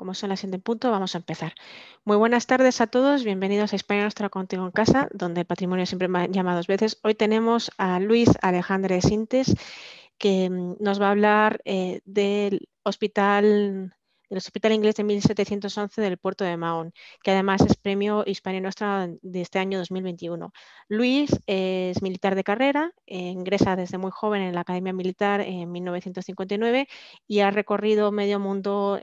Como son las 7 en punto, vamos a empezar. Muy buenas tardes a todos, bienvenidos a España Nostra Contigo en Casa, donde el patrimonio siempre me llama dos veces. Hoy tenemos a Luis Alejandre Sintes, que nos va a hablar del Hospital Inglés de 1711 del puerto de Mahón, que además es premio Hispania Nostra de este año 2021. Luis es militar de carrera, ingresa desde muy joven en la Academia Militar en 1959 y ha recorrido medio mundo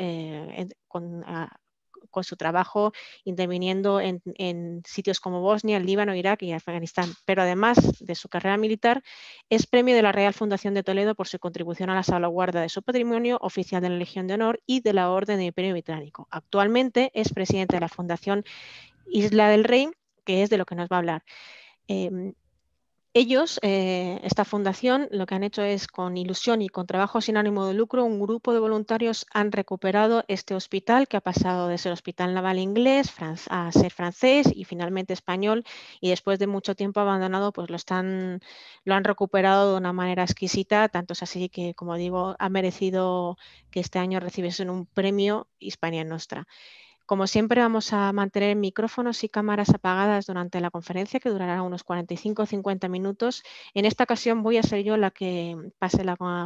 con su trabajo interviniendo en sitios como Bosnia, Líbano, Irak y Afganistán. Pero además de su carrera militar, es premio de la Real Fundación de Toledo por su contribución a la salvaguarda de su patrimonio, oficial de la Legión de Honor y de la Orden del Imperio Británico. Actualmente es presidente de la Fundación Isla del Rey, que es de lo que nos va a hablar. Ellos, esta fundación, lo que han hecho es, con ilusión y con trabajo sin ánimo de lucro, un grupo de voluntarios han recuperado este hospital que ha pasado de ser hospital naval inglés a ser francés y finalmente español, y después de mucho tiempo abandonado, pues lo han recuperado de una manera exquisita, tanto es así que, como digo, ha merecido que este año recibiesen un premio Hispania Nostra. Como siempre, vamos a mantener micrófonos y cámaras apagadas durante la conferencia, que durará unos 45 o 50 minutos. En esta ocasión voy a ser yo la que pase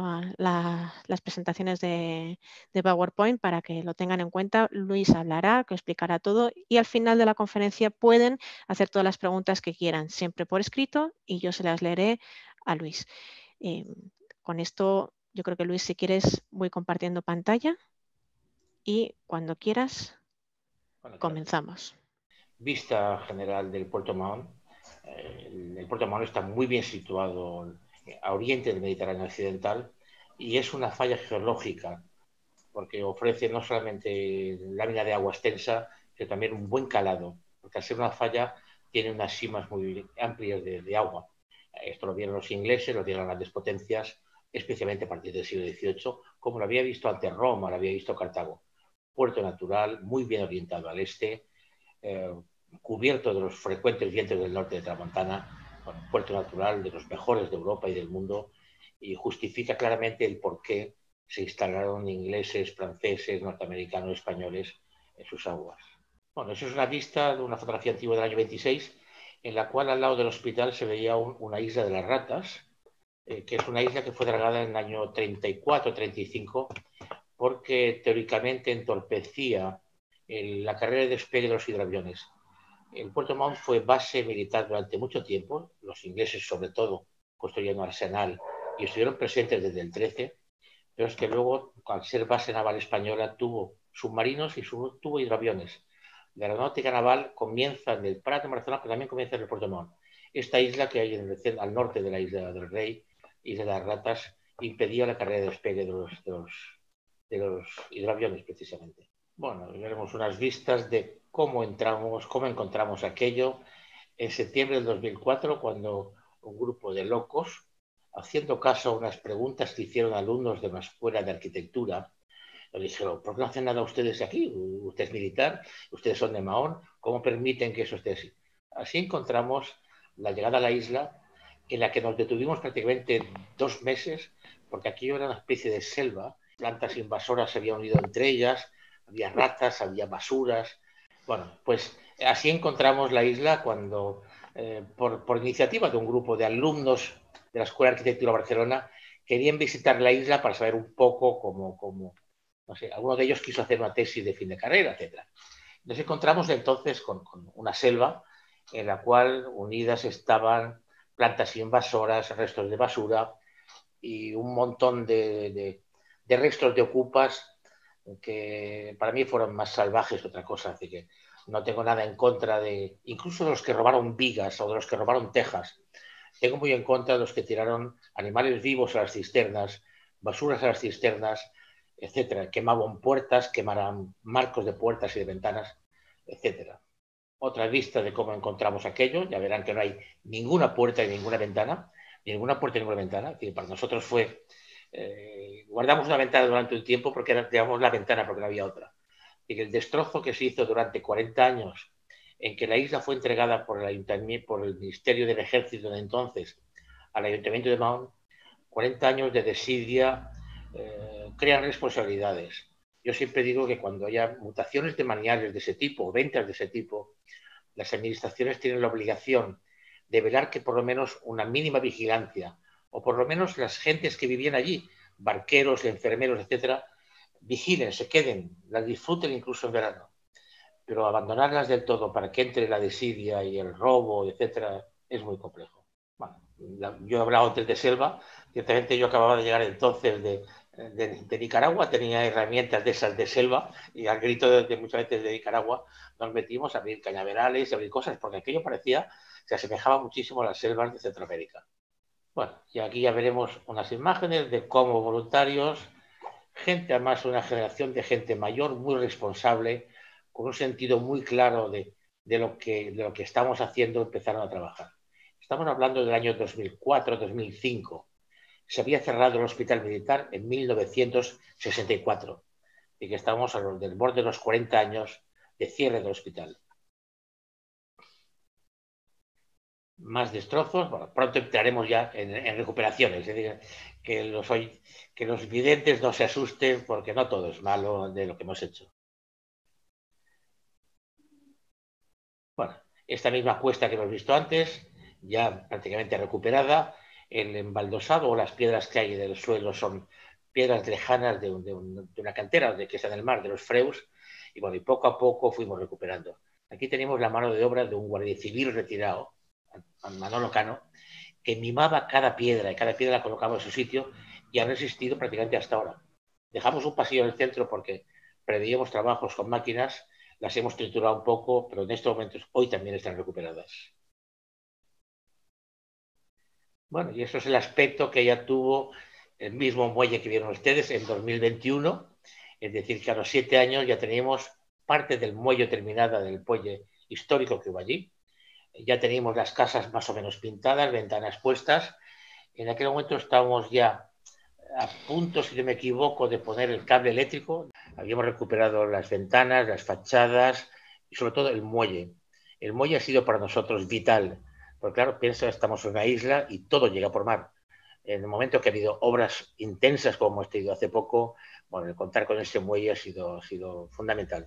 las presentaciones de PowerPoint para que lo tengan en cuenta. Luis hablará, que explicará todo, y al final de la conferencia pueden hacer todas las preguntas que quieran, siempre por escrito, y yo se las leeré a Luis. Con esto, yo creo que, Luis, si quieres, voy compartiendo pantalla y cuando quieras comenzamos. Vista general del Puerto Mahón. El Puerto Mahón está muy bien situado a oriente del Mediterráneo occidental y es una falla geológica porque ofrece no solamente lámina de agua extensa, sino también un buen calado, porque al ser una falla tiene unas simas muy amplias de agua. Esto lo vieron los ingleses, lo vieron las grandes potencias, especialmente a partir del siglo XVIII, como lo había visto antes Roma, lo había visto Cartago. Puerto natural, muy bien orientado al este, cubierto de los frecuentes vientos del norte de Tramontana, bueno, puerto natural de los mejores de Europa y del mundo, y justifica claramente el por qué se instalaron ingleses, franceses, norteamericanos, españoles en sus aguas. Bueno, eso es una vista de una fotografía antigua del año 26, en la cual al lado del hospital se veía una isla de las ratas, que es una isla que fue dragada en el año 34-35, porque teóricamente entorpecía la carrera de despegue de los hidroaviones. El Puerto Montt fue base militar durante mucho tiempo, los ingleses sobre todo construyeron un arsenal y estuvieron presentes desde el 13, pero es que luego, al ser base naval española, tuvo submarinos y tuvo hidroaviones. La aeronáutica naval comienza en el Prat de Barcelona, pero también comienza en el Puerto Montt. Esta isla que hay al norte de la Isla del Rey, Isla de las Ratas, impedía la carrera de despegue de los hidroaviones precisamente. Bueno, veremos unas vistas de cómo encontramos aquello en septiembre del 2004, cuando un grupo de locos, haciendo caso a unas preguntas que hicieron alumnos de una escuela de arquitectura, le dijeron: ¿por qué no hacen nada ustedes aquí? Usted es militar, ustedes son de Mahón, ¿cómo permiten que eso esté así? Así encontramos la llegada a la isla, en la que nos detuvimos prácticamente 2 meses, porque aquello era una especie de selva, plantas invasoras se habían unido entre ellas, había ratas, había basuras. Bueno, pues así encontramos la isla cuando, por iniciativa de un grupo de alumnos de la Escuela de Arquitectura de Barcelona, querían visitar la isla para saber un poco cómo no sé, alguno de ellos quiso hacer una tesis de fin de carrera, etc. Nos encontramos entonces con una selva en la cual unidas estaban plantas invasoras, restos de basura y un montón de restos de ocupas que para mí fueron más salvajes que otra cosa. Así que no tengo nada en contra incluso de los que robaron vigas o de los que robaron tejas. Tengo muy en contra de los que tiraron animales vivos a las cisternas, basuras a las cisternas, etcétera. Quemaban puertas, quemaran marcos de puertas y de ventanas, etcétera. Otra vista de cómo encontramos aquello. Ya verán que no hay ninguna puerta y ninguna ventana. Ninguna puerta y ninguna ventana. Es decir, para nosotros fue... guardamos una ventana durante un tiempo porque digamos la ventana porque no había otra. Y el destrozo que se hizo durante 40 años, en que la isla fue entregada por el Ministerio del Ejército de entonces al Ayuntamiento de Mahón, 40 años de desidia, crean responsabilidades. Yo siempre digo que cuando haya mutaciones de maniales de ese tipo o ventas de ese tipo, las administraciones tienen la obligación de velar que por lo menos una mínima vigilancia, o por lo menos las gentes que vivían allí, barqueros, enfermeros, etcétera, vigilen, se queden, las disfruten incluso en verano. Pero abandonarlas del todo para que entre la desidia y el robo, etcétera, es muy complejo. Bueno, yo he hablado antes de selva, ciertamente yo acababa de llegar entonces de Nicaragua, tenía herramientas de esas de selva y al grito de muchas veces de Nicaragua nos metimos a abrir cañaverales y a abrir cosas porque aquello parecía, se asemejaba muchísimo a las selvas de Centroamérica. Bueno, y aquí ya veremos unas imágenes de cómo voluntarios, gente además, una generación de gente mayor muy responsable, con un sentido muy claro de lo que estamos haciendo, empezaron a trabajar. Estamos hablando del año 2004-2005. Se había cerrado el hospital militar en 1964 y que estamos del borde de los 40 años de cierre del hospital. Más destrozos, bueno, pronto entraremos ya en recuperaciones, es decir, que los videntes no se asusten porque no todo es malo de lo que hemos hecho. Bueno, esta misma cuesta que hemos visto antes, ya prácticamente recuperada, el embaldosado o las piedras que hay del suelo son piedras lejanas de una cantera que está en el mar, de los Freus, y bueno, y poco a poco fuimos recuperando. Aquí tenemos la mano de obra de un guardia civil retirado, Manolo Cano, que mimaba cada piedra y cada piedra la colocaba en su sitio y ha resistido prácticamente hasta ahora. Dejamos un pasillo en el centro porque preveíamos trabajos con máquinas, las hemos triturado un poco, pero en estos momentos hoy también están recuperadas. Bueno, y eso es el aspecto que ya tuvo el mismo muelle que vieron ustedes en 2021, es decir, que a los 7 años ya teníamos parte del muelle terminada del muelle histórico que hubo allí. Ya teníamos las casas más o menos pintadas, ventanas puestas. En aquel momento estábamos ya a punto, si no me equivoco, de poner el cable eléctrico. Habíamos recuperado las ventanas, las fachadas y sobre todo el muelle. El muelle ha sido para nosotros vital, porque claro, piensa, estamos en una isla y todo llega por mar. En el momento que ha habido obras intensas como hemos tenido hace poco, bueno, el contar con este muelle ha sido fundamental.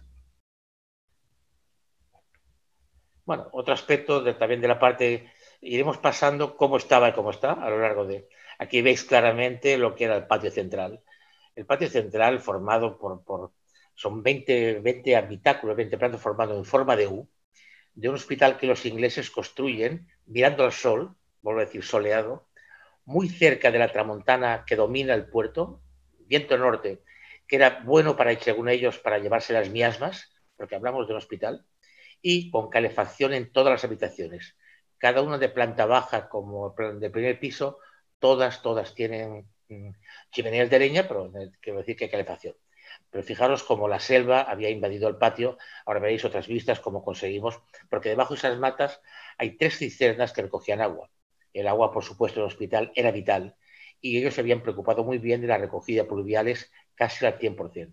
Bueno, otro aspecto también de la parte, iremos pasando cómo estaba y cómo está a lo largo de... Aquí veis claramente lo que era el patio central. El patio central formado son 20 habitáculos, 20 plantas formados en forma de U, de un hospital que los ingleses construyen mirando al sol, vuelvo a decir soleado, muy cerca de la tramontana que domina el puerto, viento norte, que era bueno para, según ellos, para llevarse las miasmas, porque hablamos de un hospital, y con calefacción en todas las habitaciones. Cada una de planta baja como de primer piso, todas tienen chimeneas de leña, pero quiero decir que hay calefacción. Pero fijaros cómo la selva había invadido el patio, ahora veréis otras vistas cómo conseguimos, porque debajo de esas matas hay 3 cisternas que recogían agua. El agua, por supuesto, del hospital era vital y ellos se habían preocupado muy bien de la recogida de pluviales casi al 100%.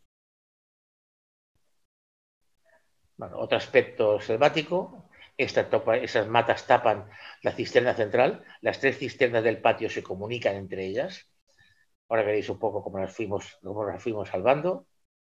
Bueno, otro aspecto selvático, esas matas tapan la cisterna central, las 3 cisternas del patio se comunican entre ellas. Ahora veréis un poco cómo las fuimos salvando.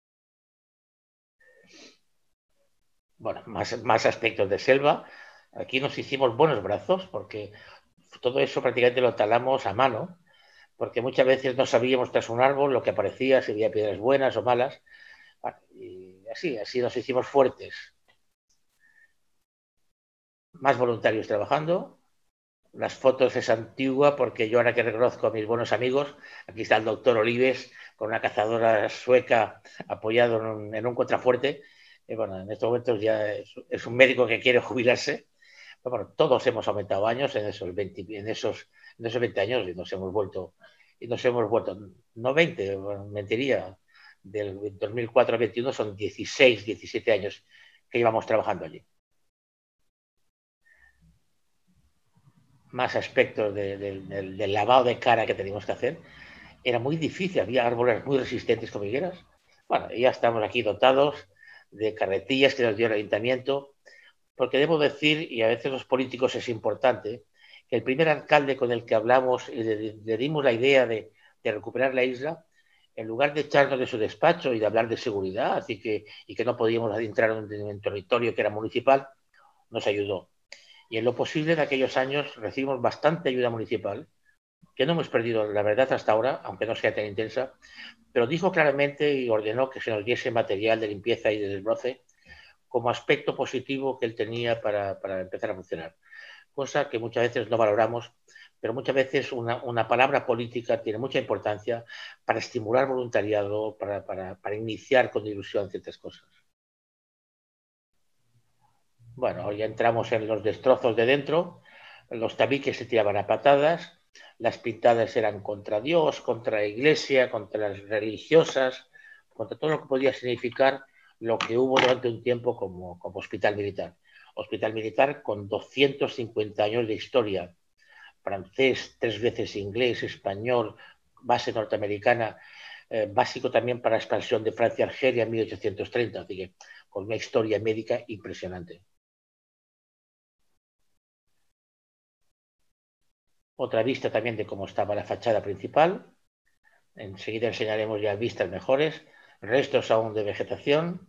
Bueno, más aspectos de selva. Aquí nos hicimos buenos brazos porque todo eso prácticamente lo talamos a mano, porque muchas veces no sabíamos tras un árbol lo que aparecía, si había piedras buenas o malas. Bueno, y así nos hicimos fuertes. Más voluntarios trabajando. Las fotos es antigua porque yo ahora que reconozco a mis buenos amigos, aquí está el doctor Olives con una cazadora sueca apoyado en un contrafuerte. Bueno, en estos momentos ya es un médico que quiere jubilarse. Pero bueno, todos hemos aumentado años en esos 20 años y nos hemos vuelto, no 20, bueno, mentiría, del 2004 al 21 son 16, 17 años que llevamos trabajando allí. Más aspectos del lavado de cara que teníamos que hacer. Era muy difícil, había árboles muy resistentes como higueras. Bueno, ya estamos aquí dotados de carretillas que nos dio el ayuntamiento, porque debo decir, y a veces los políticos es importante, que el primer alcalde con el que hablamos y le dimos la idea de recuperar la isla, en lugar de echarnos de su despacho y de hablar de seguridad y que no podíamos entrar en un territorio que era municipal, nos ayudó. Y en lo posible, en aquellos años recibimos bastante ayuda municipal, que no hemos perdido, la verdad, hasta ahora, aunque no sea tan intensa, pero dijo claramente y ordenó que se nos diese material de limpieza y de desbroce como aspecto positivo que él tenía para empezar a funcionar. Cosa que muchas veces no valoramos, pero muchas veces una palabra política tiene mucha importancia para estimular voluntariado, para iniciar con ilusión ciertas cosas. Bueno, ya entramos en los destrozos de dentro, los tabiques se tiraban a patadas, las pintadas eran contra Dios, contra la iglesia, contra las religiosas, contra todo lo que podía significar lo que hubo durante un tiempo como hospital militar. Hospital militar con 250 años de historia, francés, 3 veces inglés, español, base norteamericana, básico también para la expansión de Francia a Argelia en 1830, así que con una historia médica impresionante. Otra vista también de cómo estaba la fachada principal. Enseguida enseñaremos ya vistas mejores, restos aún de vegetación,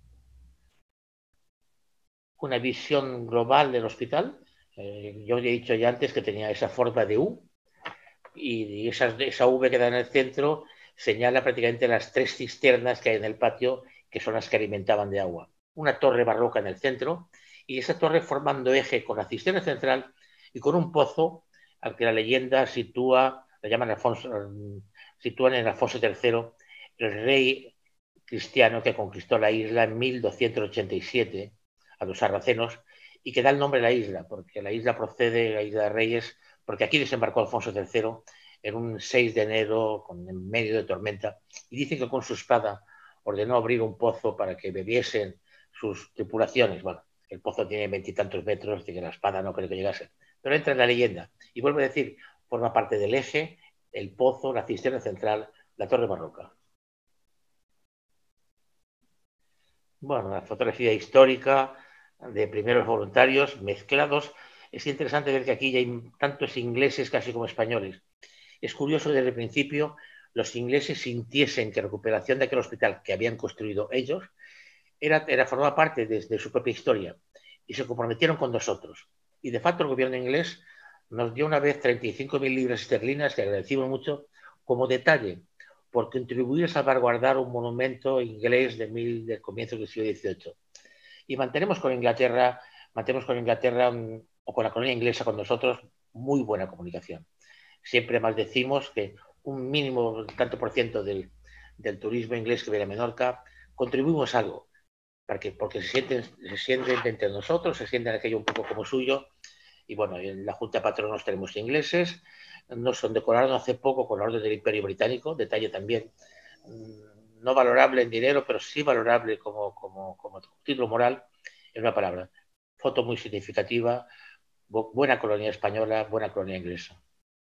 una visión global del hospital. Yo he dicho ya antes que tenía esa forma de U y esa V que da en el centro señala prácticamente las 3 cisternas que hay en el patio, que son las que alimentaban de agua. Una torre barroca en el centro y esa torre formando eje con la cisterna central y con un pozo al que la leyenda sitúa, lo llaman Alfonso, sitúan en Alfonso III, el rey cristiano que conquistó la isla en 1287 a los sarracenos y que da el nombre a la isla, porque la isla procede, la isla de Reyes, porque aquí desembarcó Alfonso III en un 6 de enero en medio de tormenta y dice que con su espada ordenó abrir un pozo para que bebiesen sus tripulaciones. Bueno, el pozo tiene 20 y tantos metros, de que la espada no creo que llegase, pero entra en la leyenda y vuelvo a decir, forma parte del eje, el pozo, la cisterna central, la torre barroca. Bueno, la fotografía histórica de primeros voluntarios mezclados. Es interesante ver que aquí ya hay tantos ingleses casi como españoles. Es curioso desde el principio los ingleses sintiesen que la recuperación de aquel hospital que habían construido ellos formaba parte de su propia historia y se comprometieron con nosotros. Y de facto el gobierno inglés nos dio una vez 35.000 libras esterlinas, que agradecimos mucho, como detalle, por contribuir a salvaguardar un monumento inglés del comienzo del siglo XVIII. Y mantenemos con Inglaterra o con la colonia inglesa con nosotros muy buena comunicación. Siempre más decimos que un mínimo tanto por ciento del turismo inglés que viene a Menorca contribuimos algo, porque se sienten entre nosotros, se sienten aquello un poco como suyo. Y bueno, en la Junta de Patronos tenemos ingleses, nos condecoraron hace poco con la Orden del Imperio Británico, detalle también no valorable en dinero, pero sí valorable como título moral, en una palabra. Foto muy significativa, buena colonia española, buena colonia inglesa.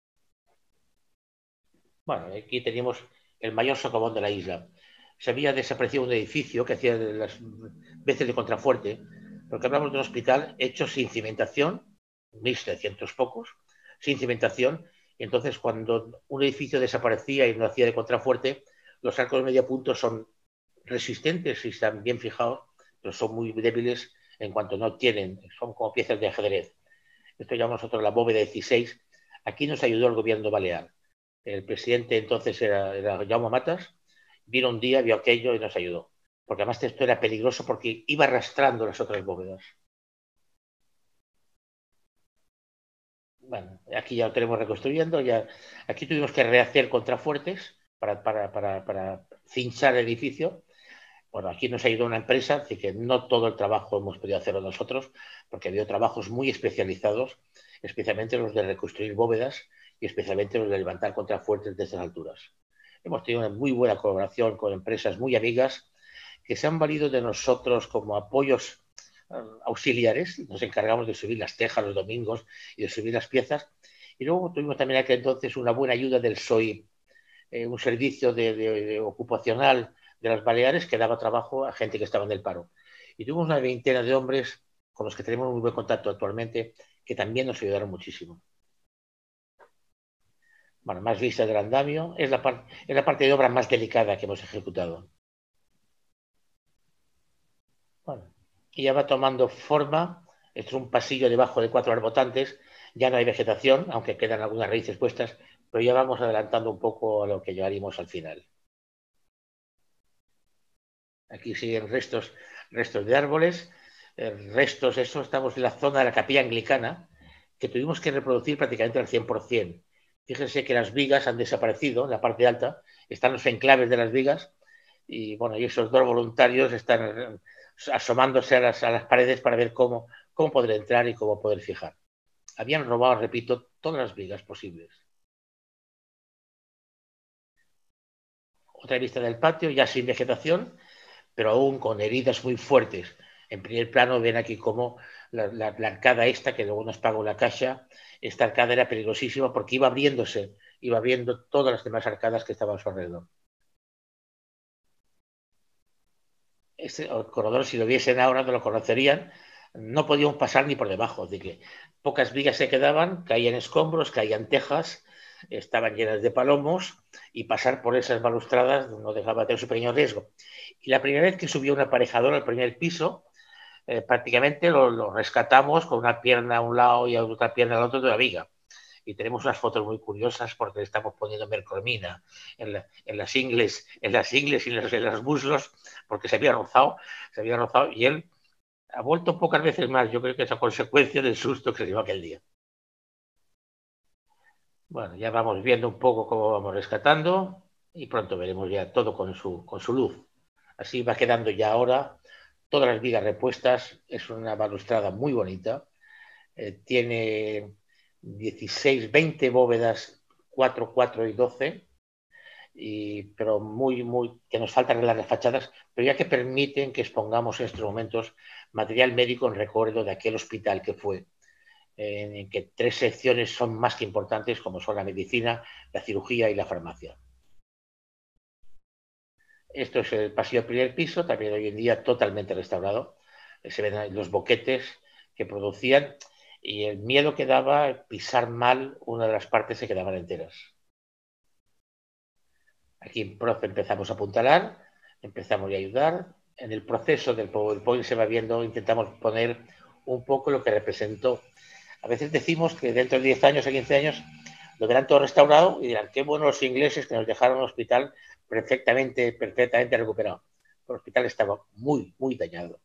Bueno, aquí teníamos el mayor socavón de la isla. Se había desaparecido un edificio que hacía las veces de contrafuerte, porque hablamos de un hospital hecho sin cimentación, 1.700 pocos, sin cimentación, y entonces cuando un edificio desaparecía y no hacía de contrafuerte, los arcos de medio punto son resistentes si están bien fijados, pero son muy débiles en cuanto no tienen, son como piezas de ajedrez. Esto llamamos nosotros la bóveda 16. Aquí nos ayudó el gobierno balear. El presidente entonces era Jaume Matas, vino un día, vio aquello y nos ayudó. Porque además esto era peligroso porque iba arrastrando las otras bóvedas. Bueno, aquí ya lo tenemos reconstruyendo. Aquí tuvimos que rehacer contrafuertes para cinchar el edificio. Bueno, aquí nos ha ayudado una empresa, así que no todo el trabajo hemos podido hacerlo nosotros, porque había trabajos muy especializados, especialmente los de reconstruir bóvedas y especialmente los de levantar contrafuertes de estas alturas. Hemos tenido una muy buena colaboración con empresas muy amigas que se han valido de nosotros como apoyos auxiliares. Nos encargamos de subir las tejas los domingos y de subir las piezas. Y luego tuvimos también aquel entonces una buena ayuda del SOI, un servicio de ocupacional de las Baleares que daba trabajo a gente que estaba en el paro. Y tuvimos una veintena de hombres con los que tenemos muy buen contacto actualmente, que también nos ayudaron muchísimo. Bueno, más vistas del andamio. Es la parte de obra más delicada que hemos ejecutado. Bueno, y ya va tomando forma. Esto es un pasillo debajo de 4 arbotantes. Ya no hay vegetación, aunque quedan algunas raíces puestas, pero ya vamos adelantando un poco a lo que llegaremos al final. Aquí siguen restos de árboles, restos, eso, estamos en la zona de la capilla anglicana, que tuvimos que reproducir prácticamente al 100%. Fíjense que las vigas han desaparecido en la parte alta, están los enclaves de las vigas, y bueno, y esos dos voluntarios están asomándose a las paredes para ver cómo poder entrar y cómo poder fijar. Habían robado, repito, todas las vigas posibles. Otra vista del patio, ya sin vegetación, pero aún con heridas muy fuertes. En primer plano ven aquí cómo la arcada esta, que luego nos pagó la Caixa, esta arcada era peligrosísima porque iba abriéndose, iba abriendo todas las demás arcadas que estaban a su alrededor. Este corredor, si lo viesen ahora, no lo conocerían, no podíamos pasar ni por debajo, de que pocas vigas se quedaban, caían escombros, caían tejas, estaban llenas de palomos, y pasar por esas balustradas no dejaba de tener su pequeño riesgo. Y la primera vez que subió un aparejador al primer piso, prácticamente lo rescatamos con una pierna a un lado y otra pierna al otro de la viga. Y tenemos unas fotos muy curiosas porque le estamos poniendo mercromina en las ingles y en los muslos, porque se había rozado, y él ha vuelto pocas veces más. Yo creo que es a consecuencia del susto que se dio aquel día. Bueno, ya vamos viendo un poco cómo vamos rescatando y pronto veremos ya todo con su luz. Así va quedando ya ahora todas las vigas repuestas. Es una balustrada muy bonita. Tiene 16, 20 bóvedas, 4, 4 y 12, pero que nos faltan arreglar las fachadas, pero ya que permiten que expongamos en estos momentos material médico en recuerdo de aquel hospital que fue, en que 3 secciones son más que importantes, como son la medicina, la cirugía y la farmacia. Esto es el pasillo del primer piso, también hoy en día totalmente restaurado. Se ven los boquetes que producían y el miedo que daba pisar mal una de las partes se quedaban enteras. Aquí en Profe empezamos a apuntalar, empezamos a ayudar. En el proceso del PowerPoint se va viendo, intentamos poner un poco lo que representó. A veces decimos que dentro de 10 años o 15 años lo verán todo restaurado y dirán, qué buenos los ingleses que nos dejaron un hospital perfectamente recuperado. El hospital estaba muy, muy dañado.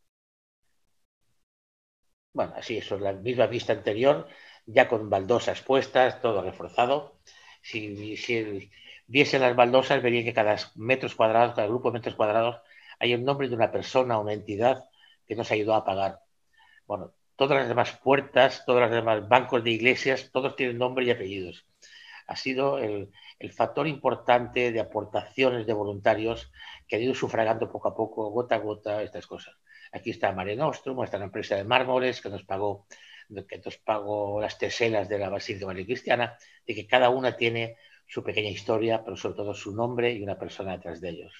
Bueno, así eso, la misma vista anterior, ya con baldosas puestas, todo reforzado. Si viesen las baldosas, verían que cada metros cuadrados, cada grupo de metros cuadrados, hay el nombre de una persona, una entidad que nos ayudó a pagar. Bueno, todas las demás puertas, todos los demás bancos de iglesias, todos tienen nombre y apellidos. Ha sido el factor importante de aportaciones de voluntarios que han ido sufragando poco a poco, gota a gota, estas cosas. Aquí está Mare Nostrum, está la empresa de mármoles que nos pagó las teselas de la Basílica María Cristiana, de que cada una tiene su pequeña historia, pero sobre todo su nombre y una persona detrás de ellos.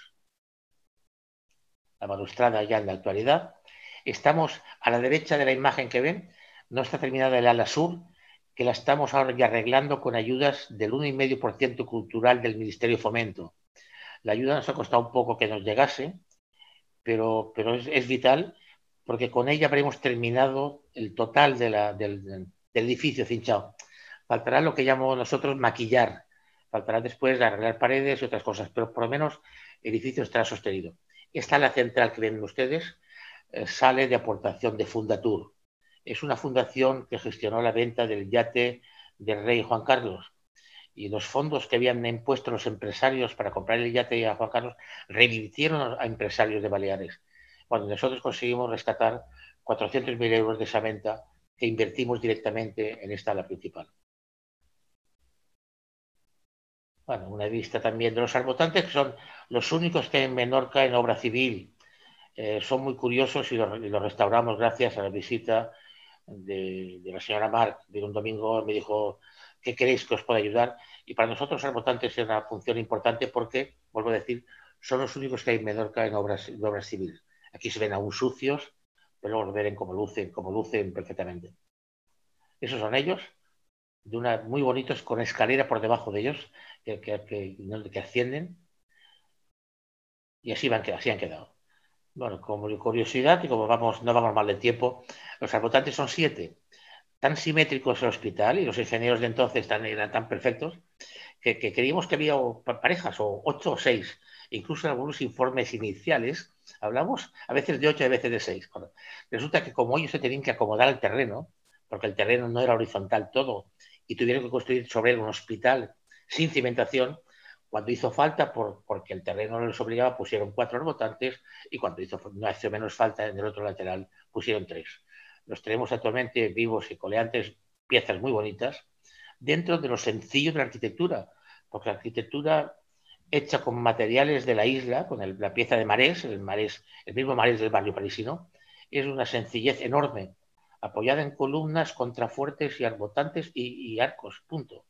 La balustrada ya en la actualidad. Estamos a la derecha de la imagen que ven, no está terminada el ala sur, que la estamos ahora ya arreglando con ayudas del 1,5% cultural del Ministerio de Fomento. La ayuda nos ha costado un poco que nos llegase, pero es vital porque con ella habremos terminado el total del edificio cinchado. Faltará lo que llamamos nosotros maquillar, faltará después arreglar paredes y otras cosas, pero por lo menos el edificio estará sostenido. Esta es la central que ven ustedes, sale de aportación de Fundatur. Es una fundación que gestionó la venta del yate del rey Juan Carlos, y los fondos que habían impuesto los empresarios para comprar el yate a Juan Carlos revirtieron a empresarios de Baleares. Bueno, nosotros conseguimos rescatar 400.000 euros de esa venta que invertimos directamente en esta ala principal. Bueno, una vista también de los arbotantes, que son los únicos que hay en Menorca en obra civil. Son muy curiosos y los restauramos gracias a la visita de la señora Marc. De un domingo me dijo, ¿qué queréis que os pueda ayudar? Y para nosotros los arbotantes es una función importante porque, vuelvo a decir, son los únicos que hay en Menorca en obras civiles. Aquí se ven aún sucios, pero luego verán cómo lucen perfectamente. Esos son ellos. muy bonitos, con escalera por debajo de ellos, que ascienden, y así han quedado. Bueno, como curiosidad, y como no vamos mal de tiempo, los arbotantes son 7, tan simétricos el hospital, y los ingenieros de entonces eran tan perfectos, que creíamos que había parejas, o 8 o 6, incluso en algunos informes iniciales hablamos a veces de 8 y a veces de 6. Bueno, resulta que como ellos se tenían que acomodar al terreno, porque el terreno no era horizontal todo, y tuvieron que construir sobre él un hospital sin cimentación, cuando hizo falta, porque el terreno no les obligaba, pusieron 4 arbotantes, y cuando no hace menos falta en el otro lateral, pusieron 3. Los tenemos actualmente vivos y coleantes, piezas muy bonitas, dentro de lo sencillo de la arquitectura, porque la arquitectura hecha con materiales de la isla, con la pieza de marés, el mismo marés del barrio parisino, es una sencillez enorme, apoyada en columnas, contrafuertes y arbotantes y arcos, punto.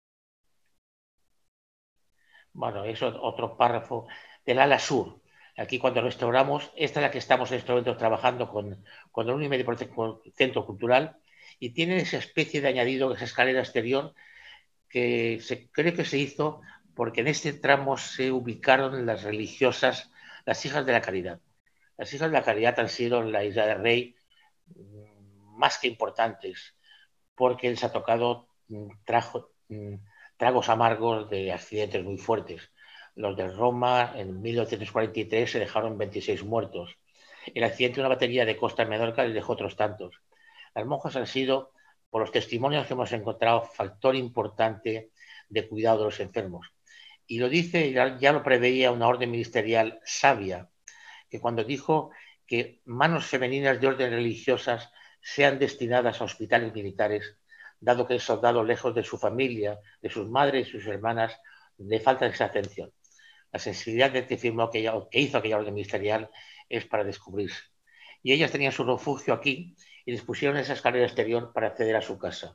Bueno, es otro párrafo del ala sur. Aquí cuando restauramos, esta es la que estamos en este momento trabajando con el UNIMED Centro Cultural, y tiene esa especie de añadido, esa escalera exterior, que cree que se hizo porque en este tramo se ubicaron las religiosas, las hijas de la caridad. Las hijas de la caridad han sido en la isla de Rey más que importantes, porque les ha tocado tragos amargos de accidentes muy fuertes. Los de Roma en 1943 se dejaron 26 muertos. El accidente de una batería de Costa en Menorca les dejó otros tantos. Las monjas han sido, por los testimonios que hemos encontrado, factor importante de cuidado de los enfermos. Y lo dice, ya lo preveía una orden ministerial sabia, que cuando dijo que manos femeninas de orden religiosas sean destinadas a hospitales militares, dado que el soldado, lejos de su familia, de sus madres y sus hermanas, le falta esa atención. La sensibilidad de que hizo aquella orden ministerial es para descubrirse. Y ellas tenían su refugio aquí y les pusieron esa escalera exterior para acceder a su casa.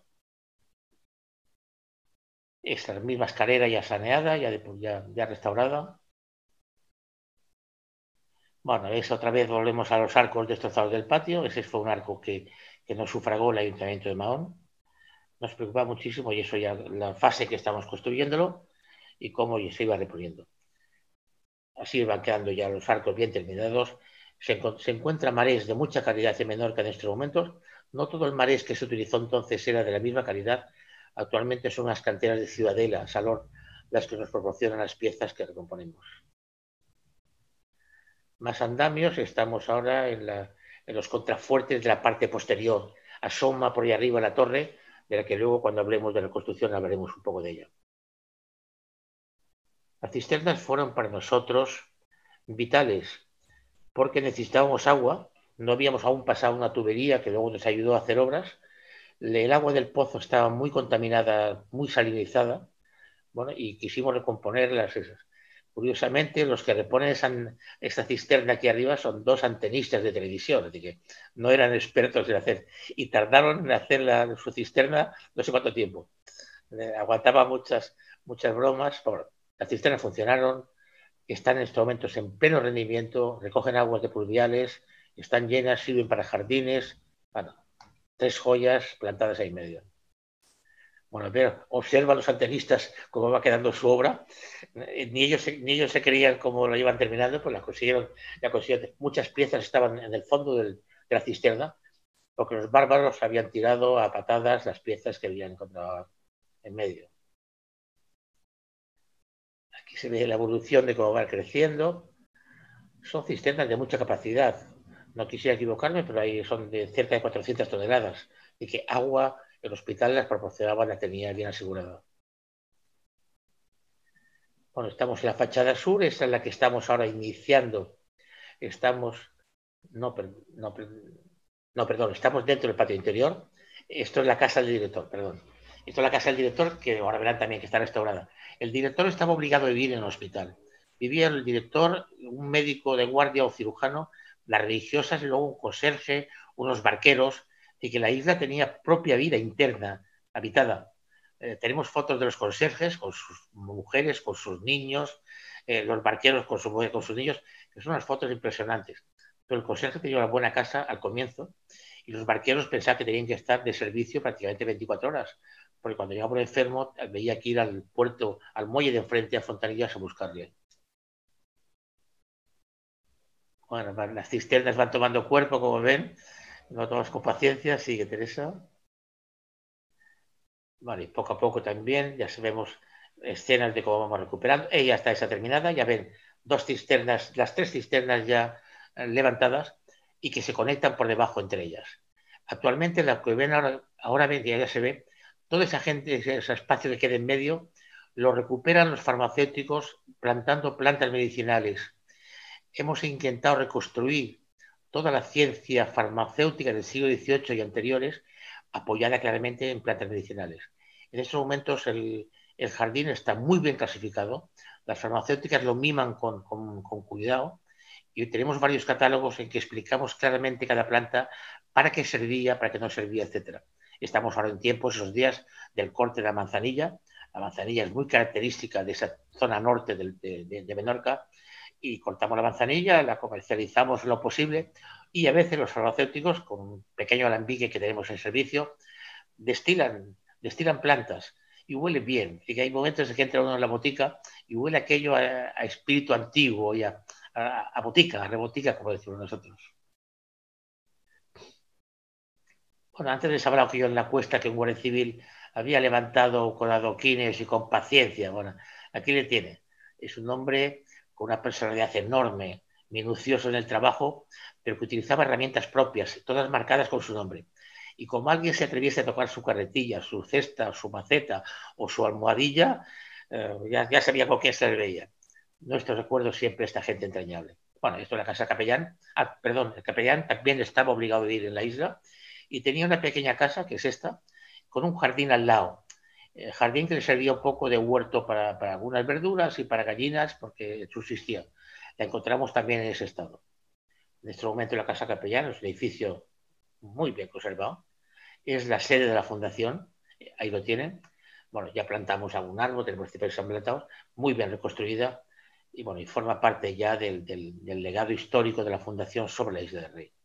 Esta misma escalera ya saneada, ya restaurada. Bueno, otra vez volvemos a los arcos destrozados del patio. Ese fue un arco que nos sufragó el Ayuntamiento de Mahón. Nos preocupa muchísimo, y eso ya la fase que estamos construyéndolo y cómo se iba reponiendo. Así van quedando ya los arcos bien terminados. Se encuentra marés de mucha calidad en Menorca en estos momentos. No todo el marés que se utilizó entonces era de la misma calidad. Actualmente son las canteras de Ciudadela, Salor, las que nos proporcionan las piezas que recomponemos. Más andamios, estamos ahora en los contrafuertes de la parte posterior. Asoma por ahí arriba la torre, de la que luego, cuando hablemos de la construcción, hablaremos un poco de ella. Las cisternas fueron para nosotros vitales, porque necesitábamos agua. No habíamos aún pasado una tubería que luego nos ayudó a hacer obras. El agua del pozo estaba muy contaminada, muy salinizada, bueno, y quisimos recomponerlas. Curiosamente, los que reponen esta cisterna aquí arriba son 2 antenistas de televisión, así que no eran expertos en hacer, y tardaron en hacer su cisterna no sé cuánto tiempo. Aguantaba muchas bromas. Bueno, las cisternas funcionaron, están en estos momentos en pleno rendimiento, recogen aguas de pluviales, están llenas, sirven para jardines. Bueno, 3 joyas plantadas ahí en medio. Bueno, pero observa a los antenistas cómo va quedando su obra. Ni ellos se creían cómo lo iban terminando, pues la consiguieron. Muchas piezas estaban en el fondo de la cisterna, porque los bárbaros habían tirado a patadas las piezas que habían encontrado en medio. Aquí se ve la evolución de cómo va creciendo. Son cisternas de mucha capacidad. No quisiera equivocarme, pero ahí son de cerca de 400 toneladas. Y que agua, el hospital las proporcionaba, la tenía bien asegurada. Bueno, estamos en la fachada sur, esta es la que estamos ahora iniciando. Estamos dentro del patio interior. Esto es la casa del director, perdón. Esto es la casa del director, que ahora verán también que está restaurada. El director estaba obligado a vivir en el hospital. Vivía el director, un médico de guardia o cirujano, las religiosas y luego un conserje, unos barqueros, y que la isla tenía propia vida interna, habitada. Tenemos fotos de los conserjes con sus mujeres, con sus niños, los barqueros con su mujer, con sus niños, que son unas fotos impresionantes. Pero el conserje tenía una buena casa al comienzo, y los barqueros pensaban que tenían que estar de servicio prácticamente 24 horas, porque cuando llegaba un enfermo veía que ir al puerto, al muelle de enfrente a Fontanillas a buscarle. Bueno, las cisternas van tomando cuerpo, como ven. No tomas con paciencia, sigue Teresa. Vale, poco a poco también, ya sabemos escenas de cómo vamos recuperando. Ella está esa terminada, ya ven, dos cisternas, las tres cisternas ya levantadas y que se conectan por debajo entre ellas. Actualmente, la que ven ahora ven, ya se ve, toda esa gente, ese espacio que queda en medio, lo recuperan los farmacéuticos plantando plantas medicinales. Hemos intentado reconstruir toda la ciencia farmacéutica del siglo XVIII y anteriores, apoyada claramente en plantas medicinales. En estos momentos el jardín está muy bien clasificado, las farmacéuticas lo miman con cuidado y tenemos varios catálogos en que explicamos claramente cada planta para qué servía, para qué no servía, etc. Estamos ahora en tiempos, esos días, del corte de la manzanilla. La manzanilla es muy característica de esa zona norte de Menorca, y cortamos la manzanilla, la comercializamos lo posible y a veces los farmacéuticos, con un pequeño alambique que tenemos en servicio, destilan plantas y huele bien. Y que hay momentos en que entra uno en la botica y huele aquello a espíritu antiguo y a botica, a rebotica, como decimos nosotros. Bueno, antes les hablaba que yo en la cuesta que un guardia civil había levantado con adoquines y con paciencia. Bueno, aquí le tiene. Es un hombre con una personalidad enorme, minucioso en el trabajo, pero que utilizaba herramientas propias, todas marcadas con su nombre. Y como alguien se atreviese a tocar su carretilla, su cesta, su maceta o su almohadilla, ya sabía con quién se le veía. Nuestro recuerdo siempre a esta gente entrañable. Bueno, esto es la casa capellán. Perdón, el capellán también estaba obligado a vivir en la isla y tenía una pequeña casa, que es esta, con un jardín al lado. El jardín que le servía un poco de huerto para algunas verduras y para gallinas, porque subsistía. La encontramos también en ese estado. En este momento la Casa Capellán es un edificio muy bien conservado. Es la sede de la fundación, ahí lo tienen. Bueno, ya plantamos algún árbol, tenemos cipreses plantados, muy bien reconstruida, y bueno, y forma parte ya del legado histórico de la fundación sobre la Isla del Rey.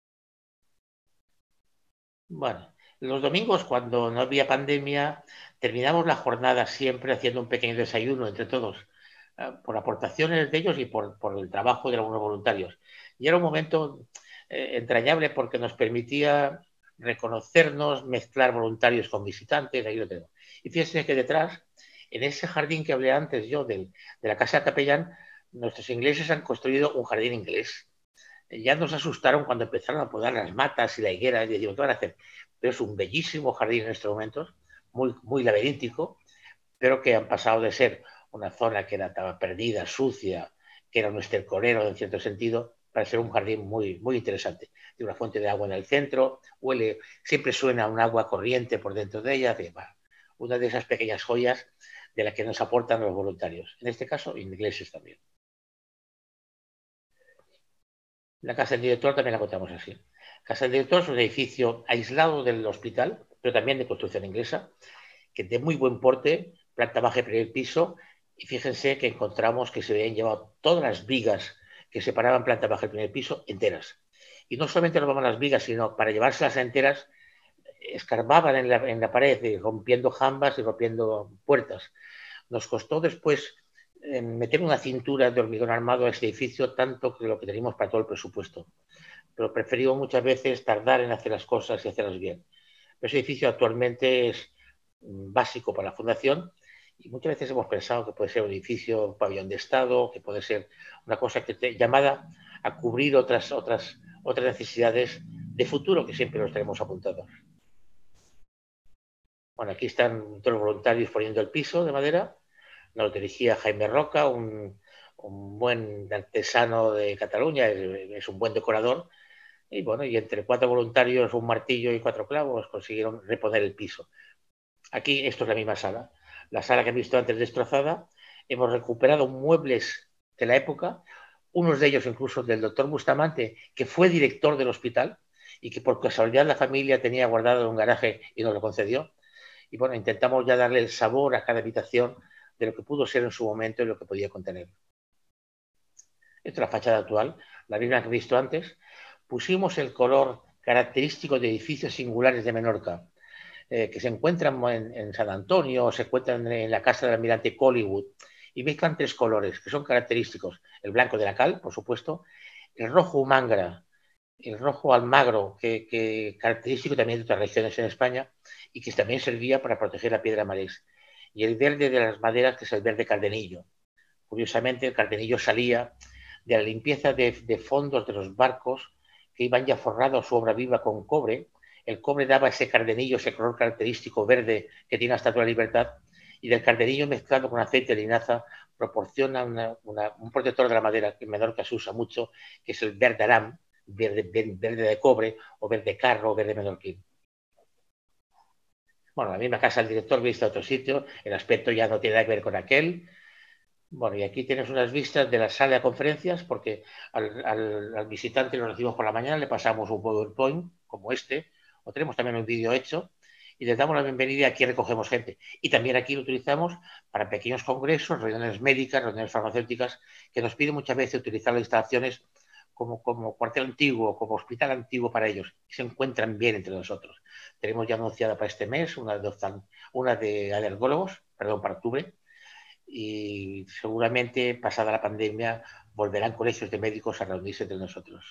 Bueno, los domingos, cuando no había pandemia, terminamos la jornada siempre haciendo un pequeño desayuno entre todos, por aportaciones de ellos y por el trabajo de algunos voluntarios. Y era un momento entrañable porque nos permitía reconocernos, mezclar voluntarios con visitantes, ahí lo tengo. Y fíjense que detrás, en ese jardín que hablé antes yo de la Casa Capellán, nuestros ingleses han construido un jardín inglés. Ya nos asustaron cuando empezaron a podar las matas y la higuera y decimos, ¿qué van a hacer? Pero es un bellísimo jardín en estos momentos, muy, muy laberíntico, pero que han pasado de ser una zona que estaba perdida, sucia, que era un estercolero en cierto sentido, para ser un jardín muy, muy interesante. Tiene una fuente de agua en el centro, huele, siempre suena un agua corriente por dentro de ella, una de esas pequeñas joyas de las que nos aportan los voluntarios, en este caso ingleses también. La casa del director también la contamos así. Casa del director es un edificio aislado del hospital, pero también de construcción inglesa, que de muy buen porte, planta baja y primer piso, y fíjense que encontramos que se habían llevado todas las vigas que separaban planta baja y primer piso enteras. Y no solamente robaban las vigas, sino para llevárselas enteras, escarbaban en la pared, rompiendo jambas y rompiendo puertas. Nos costó después meter una cintura de hormigón armado a este edificio, tanto que lo que teníamos para todo el presupuesto. Pero preferimos muchas veces tardar en hacer las cosas y hacerlas bien. Pero ese edificio actualmente es básico para la fundación y muchas veces hemos pensado que puede ser un edificio, un pabellón de Estado, que puede ser una cosa que llamada a cubrir otras necesidades de futuro que siempre los tenemos apuntados. Bueno, aquí están todos los voluntarios poniendo el piso de madera. Nos dirigía Jaime Roca, un buen artesano de Cataluña, es un buen decorador. Y bueno, y entre 4 voluntarios, un martillo y 4 clavos, consiguieron reponer el piso. Aquí esto es la misma sala. La sala que han visto antes destrozada. Hemos recuperado muebles de la época, unos de ellos incluso del doctor Bustamante, que fue director del hospital y que por casualidad la familia tenía guardado en un garaje y nos lo concedió. Y bueno, intentamos ya darle el sabor a cada habitación de lo que pudo ser en su momento y lo que podía contener. Esta es la fachada actual, la misma que he visto antes. Pusimos el color característico de edificios singulares de Menorca. que se encuentran en San Antonio o se encuentran en la casa del almirante Collingwood y mezclan tres colores que son característicos. El blanco de la cal, por supuesto, el rojo humangra, el rojo almagro, que característico también de otras regiones en España y que también servía para proteger la piedra marés. Y el verde de las maderas, que es el verde cardenillo. Curiosamente, el cardenillo salía de la limpieza de fondos de los barcos que iban ya forrados su obra viva con cobre. El cobre daba ese cardenillo, ese color característico verde que tiene la Estatua de la Libertad, y del cardenillo mezclado con aceite de linaza proporciona un protector de la madera que en Menorca se usa mucho, que es el verde aram, verde de cobre, o verde carro, o verde menorquín. Bueno, la misma casa del director vista a otro sitio, el aspecto ya no tiene nada que ver con aquel. Bueno, y aquí tienes unas vistas de la sala de conferencias, porque al visitante lo recibimos por la mañana, le pasamos un PowerPoint como este, o tenemos también un vídeo hecho, y les damos la bienvenida y aquí recogemos gente. Y también aquí lo utilizamos para pequeños congresos, reuniones médicas, reuniones farmacéuticas, que nos piden muchas veces utilizar las instalaciones como cuartel antiguo, como hospital antiguo para ellos, y se encuentran bien entre nosotros. Tenemos ya anunciada para este mes una de alergólogos, perdón, para octubre, y seguramente pasada la pandemia volverán colegios de médicos a reunirse entre nosotros.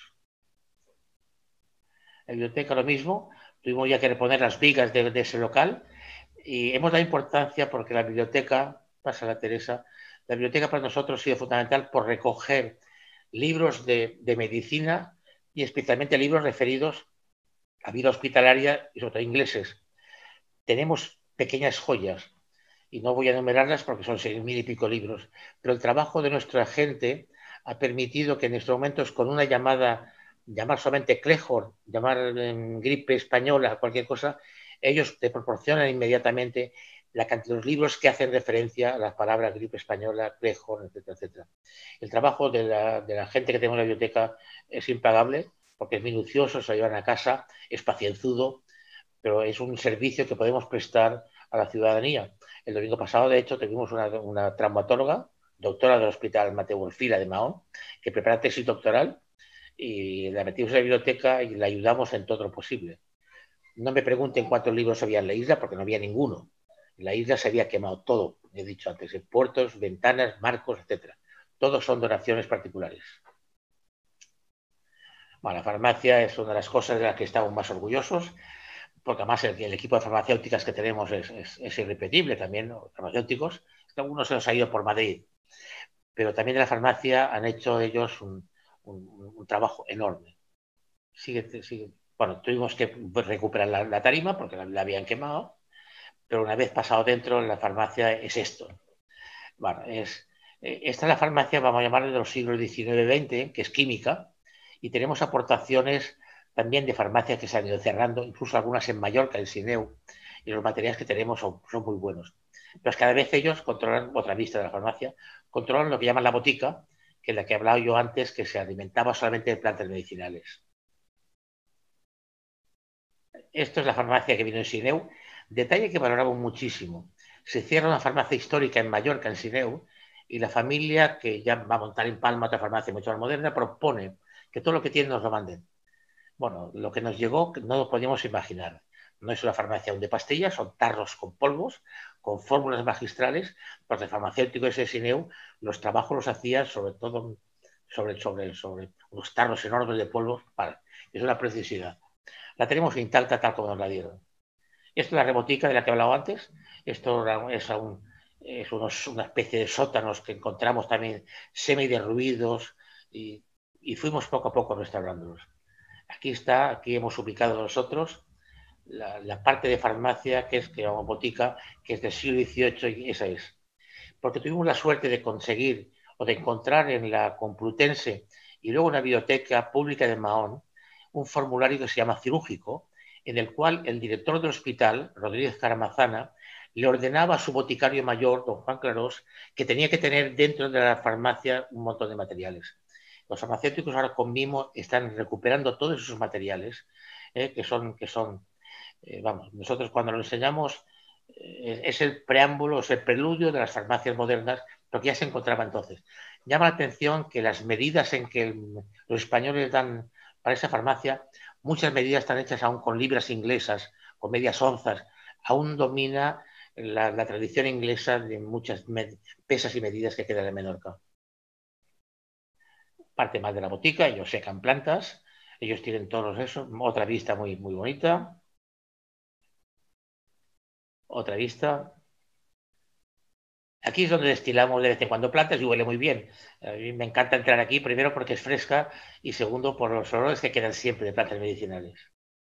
La biblioteca lo mismo, tuvimos ya que reponer las vigas de ese local y hemos dado importancia porque la biblioteca, pasa la Teresa, la biblioteca para nosotros ha sido fundamental por recoger libros de medicina y especialmente libros referidos a vida hospitalaria y sobre todo ingleses. Tenemos pequeñas joyas y no voy a enumerarlas porque son 6.000 y pico libros, pero el trabajo de nuestra gente ha permitido que en estos momentos con una llamar solamente Clejor, llamar gripe española, cualquier cosa, ellos te proporcionan inmediatamente la cantidad de los libros que hacen referencia a las palabras gripe española, Clejor, etcétera, etcétera. El trabajo de la gente que tenemos en la biblioteca es impagable porque es minucioso, se lo llevan a casa, es pacienzudo, pero es un servicio que podemos prestar a la ciudadanía. El domingo pasado, de hecho, tuvimos una traumatóloga, doctora del Hospital Mateo Orfila de Mahón, que prepara tesis doctoral y la metimos en la biblioteca y la ayudamos en todo lo posible. No me pregunten cuántos libros había en la isla, porque no había ninguno. En la isla se había quemado todo, he dicho antes, en puertos, ventanas, marcos, etc. Todos son donaciones particulares. Bueno, la farmacia es una de las cosas de las que estamos más orgullosos, porque además el equipo de farmacéuticas que tenemos es irrepetible también, ¿no? Farmacéuticos. Algunos se nos ha ido por Madrid, pero también de la farmacia han hecho ellos un trabajo enorme. Bueno, tuvimos que recuperar la tarima porque la habían quemado, pero una vez pasado dentro, la farmacia es esto. Bueno, esta es la farmacia, vamos a llamarla de los siglos XIX-XX, que es química, y tenemos aportaciones también de farmacias que se han ido cerrando, incluso algunas en Mallorca, en Sineu, y los materiales que tenemos son muy buenos. Pero cada vez ellos controlan, otra vista de la farmacia, controlan lo que llaman la botica, que es la que he hablado yo antes, que se alimentaba solamente de plantas medicinales. Esto es la farmacia que vino en Sineu, detalle que valoramos muchísimo. Se cierra una farmacia histórica en Mallorca, en Sineu, y la familia, que ya va a montar en Palma otra farmacia mucho más moderna, propone que todo lo que tiene nos lo manden. Bueno, lo que nos llegó no lo podíamos imaginar. No es una farmacia de pastillas, son tarros con polvos, con fórmulas magistrales, porque el farmacéutico ese Sineu, los trabajos los hacía sobre todo sobre unos tarros enormes de polvos. Es una preciosidad. La tenemos intacta tal como nos la dieron. Esto es la rebotica de la que he hablado antes. Esto es una especie de sótanos que encontramos también semi-derruidos y fuimos poco a poco restaurándolos. Aquí hemos ubicado nosotros la parte de farmacia que llamamos botica, que es del siglo XVIII, y esa es. Porque tuvimos la suerte de conseguir o de encontrar en la Complutense y luego en la Biblioteca Pública de Mahón un formulario que se llama cirúrgico, en el cual el director del hospital, Rodríguez Caramazana, le ordenaba a su boticario mayor, don Juan Clarós, que tenía que tener dentro de la farmacia un montón de materiales. Los farmacéuticos ahora con mimo están recuperando todos esos materiales, vamos, nosotros cuando lo enseñamos es el preámbulo, es el preludio de las farmacias modernas, lo que ya se encontraba entonces. Llama la atención que las medidas en que los españoles dan para esa farmacia, muchas medidas están hechas aún con libras inglesas, con medias onzas. aún domina la tradición inglesa de muchas pesas y medidas que quedan en Menorca. Parte más de la botica, ellos secan plantas, ellos tienen todos eso, otra vista muy, muy bonita, otra vista. Aquí es donde destilamos de vez en cuando plantas y huele muy bien. A mí me encanta entrar aquí, primero porque es fresca y segundo por los olores que quedan siempre de plantas medicinales.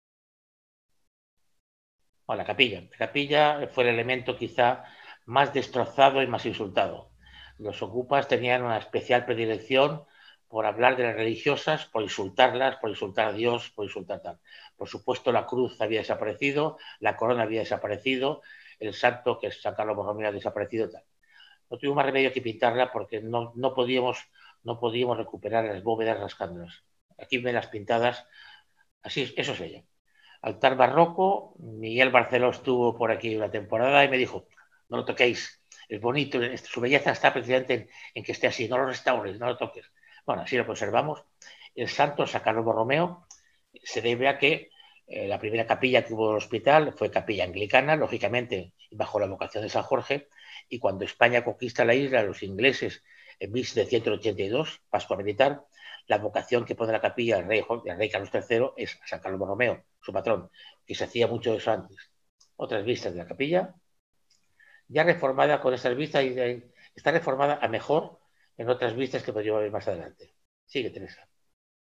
O la capilla. La capilla fue el elemento quizá más destrozado y más insultado. Los ocupas tenían una especial predilección por hablar de las religiosas, por insultarlas, por insultar a Dios, por insultar tal. Por supuesto, la cruz había desaparecido, la corona había desaparecido, el santo, que es San Carlos Borromeo, ha desaparecido tal. No tuvimos más remedio que pintarla porque no podíamos recuperar las bóvedas rascándolas. Aquí ven las pintadas, así, eso es ella. Altar barroco, Miguel Barceló estuvo por aquí una temporada y me dijo, no lo toquéis, es bonito, su belleza está precisamente en que esté así, no lo restaures, no lo toques. Bueno, así lo conservamos. El santo San Carlos Borromeo se debe a que la primera capilla que hubo en el hospital fue capilla anglicana, lógicamente bajo la vocación de San Jorge, y cuando España conquista la isla, los ingleses, en 1782, Pascua Militar, la vocación que pone la capilla el rey Carlos III es San Carlos Borromeo, su patrón, que se hacía mucho de eso antes. Otras vistas de la capilla, ya reformada con estas vistas, y está reformada a mejor en otras vistas que podríamos ver más adelante. Sigue, Teresa.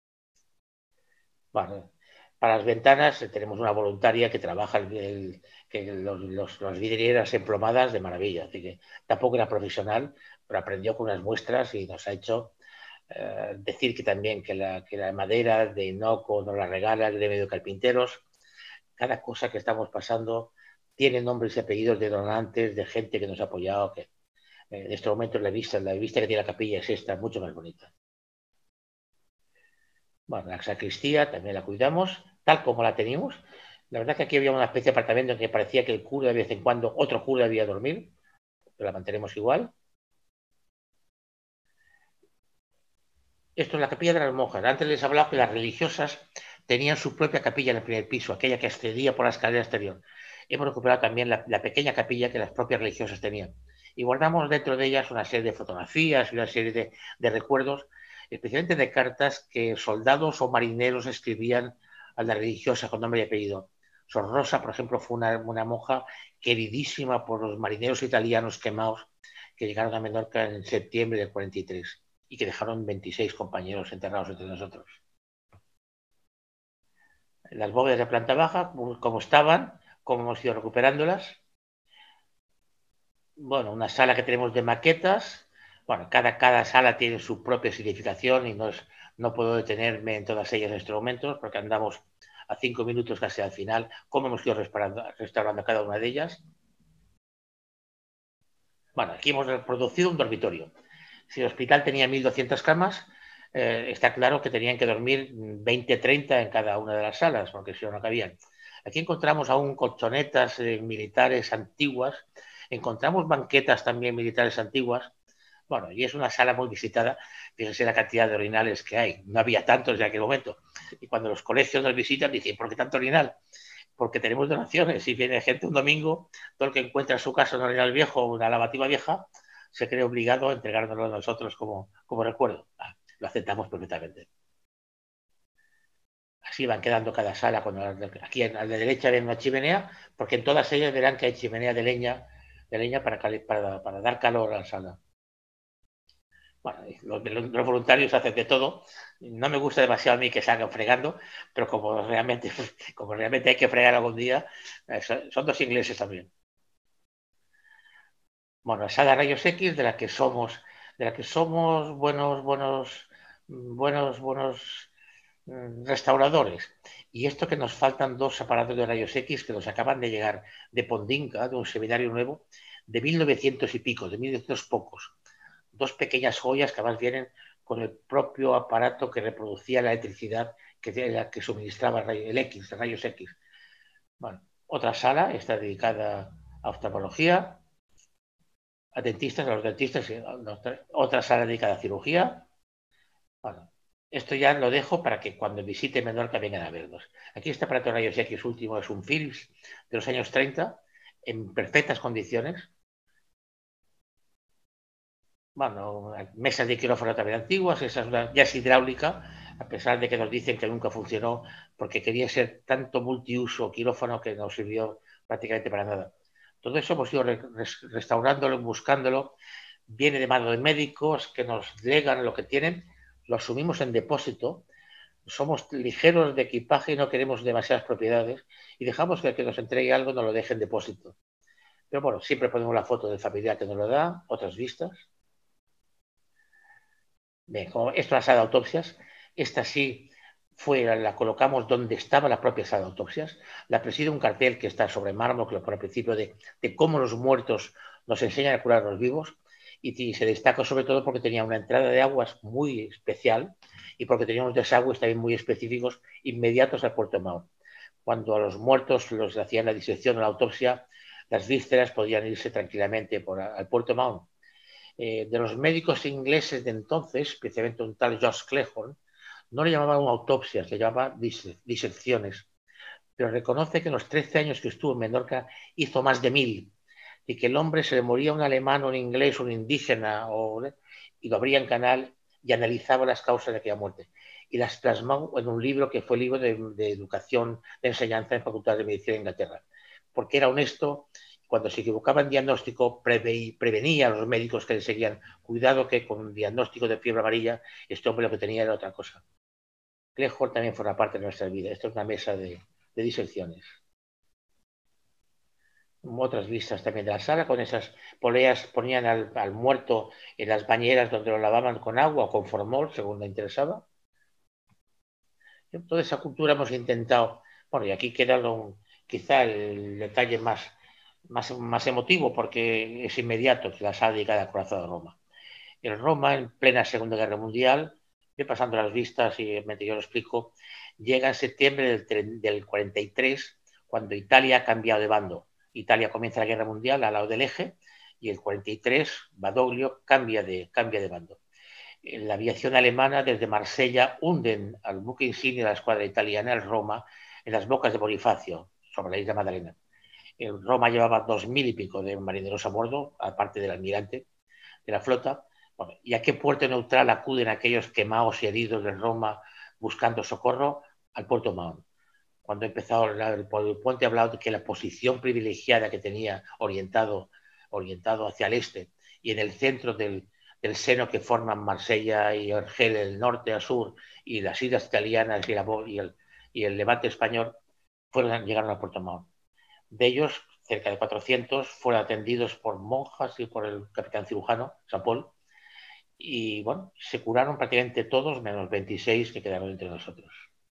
Bueno, para las ventanas tenemos una voluntaria que trabaja las vidrieras emplomadas de maravilla. Así que tampoco era profesional, pero aprendió con unas muestras y nos ha hecho decir que también que la madera de Inoco nos la regala el gremio de carpinteros. Cada cosa que estamos pasando tiene nombres y apellidos de donantes, de gente que nos ha apoyado. Que en este momento la vista que tiene la capilla es esta, mucho más bonita. Bueno, la sacristía también la cuidamos, tal como la teníamos. La verdad que aquí había una especie de apartamento en que parecía que el cura de vez en cuando, otro cura debía dormir, pero la mantenemos igual. Esto es la capilla de las monjas. Antes les hablaba que las religiosas tenían su propia capilla en el primer piso, aquella que accedía por la escalera exterior. Hemos recuperado también la pequeña capilla que las propias religiosas tenían. Y guardamos dentro de ellas una serie de fotografías y una serie de recuerdos, especialmente de cartas que soldados o marineros escribían a la religiosa con nombre y apellido. Sor Rosa, por ejemplo, fue una monja queridísima por los marineros italianos quemados que llegaron a Menorca en septiembre del 43 y que dejaron 26 compañeros enterrados entre nosotros. Las bóvedas de planta baja, como estaban, como hemos ido recuperándolas. Bueno, una sala que tenemos de maquetas. Bueno, cada sala tiene su propia significación y no puedo detenerme en todas ellas en estos momentos porque andamos a 5 minutos casi al final, cómo hemos ido restaurando cada una de ellas. Bueno, aquí hemos reproducido un dormitorio. Si el hospital tenía 1.200 camas, está claro que tenían que dormir 20, 30 en cada una de las salas, porque si no cabían. Aquí encontramos aún colchonetas militares antiguas, encontramos banquetas también militares antiguas. Bueno, y es una sala muy visitada, fíjense la cantidad de orinales que hay. No había tantos en aquel momento. Y cuando los colegios nos visitan, dicen, ¿por qué tanto orinal? Porque tenemos donaciones. Si viene gente un domingo, todo el que encuentra en su casa un orinal viejo o una lavativa vieja, se cree obligado a entregárnoslo a nosotros como recuerdo. Lo aceptamos perfectamente. Así van quedando cada sala. Aquí a la derecha ven una chimenea, porque en todas ellas verán que hay chimenea de leña para dar calor a la sala. Bueno, los voluntarios hacen de todo. No me gusta demasiado a mí que salgan fregando, pero como realmente hay que fregar algún día, son dos ingleses también. Bueno, la sala rayos X de la que somos buenos restauradores. Y esto que nos faltan 2 aparatos de rayos X que nos acaban de llegar de Pondinca, de un seminario nuevo, de 1900 y pico, de 1900 pocos. 2 pequeñas joyas que además vienen con el propio aparato que reproducía la electricidad que suministraba el X, de rayos X. Bueno, otra sala está dedicada a oftalmología, a los dentistas, otra sala dedicada a cirugía. Bueno, esto ya lo dejo para que cuando visite Menorca vengan a vernos. Aquí este aparato de rayos X último es un Philips de los años 30, en perfectas condiciones. Bueno, mesas de quirófano también antiguas, esa ya es hidráulica, a pesar de que nos dicen que nunca funcionó porque quería ser tanto multiuso quirófano que no sirvió prácticamente para nada. Todo eso hemos ido restaurándolo, buscándolo, viene de mano de médicos que nos legan lo que tienen, lo asumimos en depósito, somos ligeros de equipaje y no queremos demasiadas propiedades y dejamos que el que nos entregue algo nos lo deje en depósito. Pero bueno, siempre ponemos la foto del familiar que nos lo da, otras vistas. Bien, como esto es la sala de autopsias, esta sí la colocamos donde estaba la propia sala de autopsias. La preside un cartel que está sobre mármol, que lo pone al principio, de cómo los muertos nos enseñan a curar a los vivos. Y se destaca sobre todo porque tenía una entrada de aguas muy especial y porque tenía unos desagües también muy específicos inmediatos al Puerto Mahón. Cuando a los muertos los hacían la disección o la autopsia, las vísceras podían irse tranquilamente al Puerto Mahón. De los médicos ingleses de entonces, especialmente un tal George Cleghorn, no le llamaban autopsias, le llamaban disecciones, pero reconoce que en los 13 años que estuvo en Menorca hizo más de 1000 y que el hombre se le moría un alemán, un inglés, un indígena, y lo abría en canal y analizaba las causas de aquella muerte. Y las plasmó en un libro que fue el libro de educación, de enseñanza en Facultad de Medicina de Inglaterra, porque era honesto. Cuando se equivocaba en diagnóstico, prevenía a los médicos que le seguían. Cuidado que con diagnóstico de fiebre amarilla, este hombre lo que tenía era otra cosa. Cleghorn también forma parte de nuestra vida. Esto es una mesa de disecciones. Otras vistas también de la sala, con esas poleas ponían al muerto en las bañeras donde lo lavaban con agua o con formol, según le interesaba. Toda esa cultura hemos intentado, bueno, y aquí queda quizá el detalle más emotivo, porque es inmediato, que la sala dedicada al corazón de Roma. En Roma, en plena Segunda Guerra Mundial, pasando las vistas, y yo lo explico, llega en septiembre del 43, cuando Italia ha cambiado de bando. Italia comienza la Guerra Mundial al lado del Eje, y el 43, Badoglio cambia de bando. La aviación alemana desde Marsella hunden al buque insignia de la escuadra italiana, el Roma, en las bocas de Bonifacio, sobre la isla Magdalena. El Roma llevaba 2000 y pico de marineros a bordo, aparte del almirante de la flota. Bueno, ¿y a qué puerto neutral acuden aquellos quemados y heridos de Roma buscando socorro? Al Puerto Mahón. Cuando ha empezado el puente, ha hablado de que la posición privilegiada que tenía orientado hacia el este y en el centro del seno que forman Marsella y Argel, el norte a sur, y las islas italianas y el levante español, llegaron a Puerto Mahón. De ellos, cerca de 400 fueron atendidos por monjas y por el capitán cirujano, San Paul, y bueno, se curaron prácticamente todos, menos 26 que quedaron entre nosotros.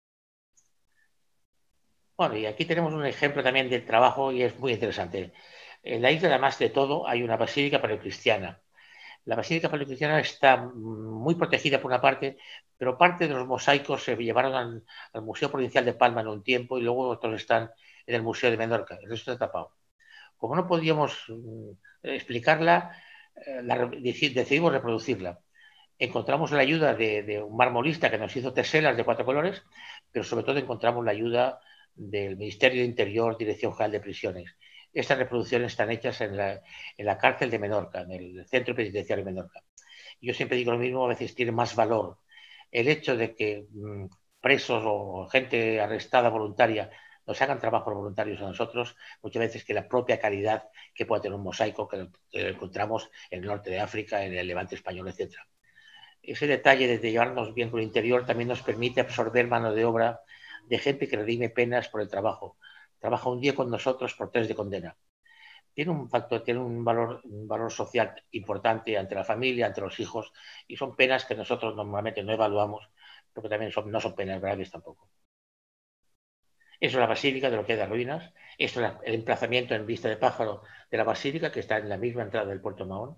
Bueno, y aquí tenemos un ejemplo también del trabajo y es muy interesante. En la isla, además de todo, hay una basílica paleocristiana. La basílica paleocristiana está muy protegida por una parte, pero parte de los mosaicos se llevaron al Museo Provincial de Palma en un tiempo y luego otros están en el Museo de Menorca. El resto está tapado. Como no podíamos explicarla, decidimos reproducirla. Encontramos la ayuda de un marmolista que nos hizo teselas de 4 colores, pero sobre todo encontramos la ayuda del Ministerio de Interior, Dirección General de Prisiones. Estas reproducciones están hechas en la cárcel de Menorca, en el centro penitenciario de Menorca. Yo siempre digo lo mismo, a veces tiene más valor el hecho de que presos o gente arrestada voluntaria nos hagan trabajos voluntarios a nosotros, muchas veces que la propia calidad que puede tener un mosaico que encontramos en el norte de África, en el Levante español, etc. Ese detalle de llevarnos bien con el interior también nos permite absorber mano de obra de gente que redime penas por el trabajo. Trabaja un día con nosotros por 3 de condena. Tiene un factor, tiene un valor social importante ante la familia, ante los hijos, y son penas que nosotros normalmente no evaluamos, porque también no son penas graves tampoco. Eso es la basílica de lo que hay de ruinas. Esto es el emplazamiento en vista de pájaro de la basílica, que está en la misma entrada del Puerto Mahón.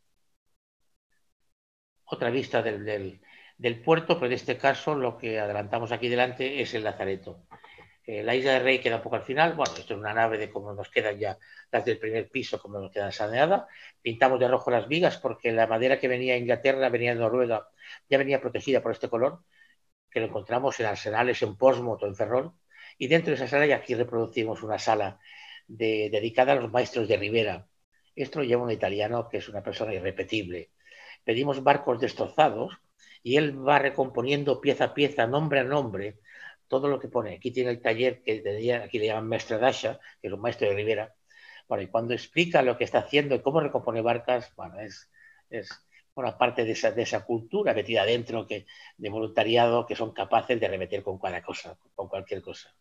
Otra vista del puerto, pero en este caso lo que adelantamos aquí delante es el lazareto. La isla de Rey queda un poco al final. Bueno, esto es una nave de cómo nos quedan ya las del primer piso, como nos quedan saneadas. Pintamos de rojo las vigas porque la madera que venía de Inglaterra, venía de Noruega, ya venía protegida por este color, que lo encontramos en arsenales, en Portsmouth o en Ferrol. Y dentro de esa sala, y aquí reproducimos una sala dedicada a los maestros de Ribera. Esto lo lleva un italiano que es una persona irrepetible. Pedimos barcos destrozados y él va recomponiendo pieza a pieza, nombre a nombre, todo lo que pone. Aquí tiene el taller que aquí le llaman Mestre d'Asha, que es un maestro de Ribera. Bueno, y cuando explica lo que está haciendo y cómo recompone barcas, bueno, es una parte de esa cultura metida dentro de voluntariado que son capaces de remeter con cada cosa, con cualquier cosa.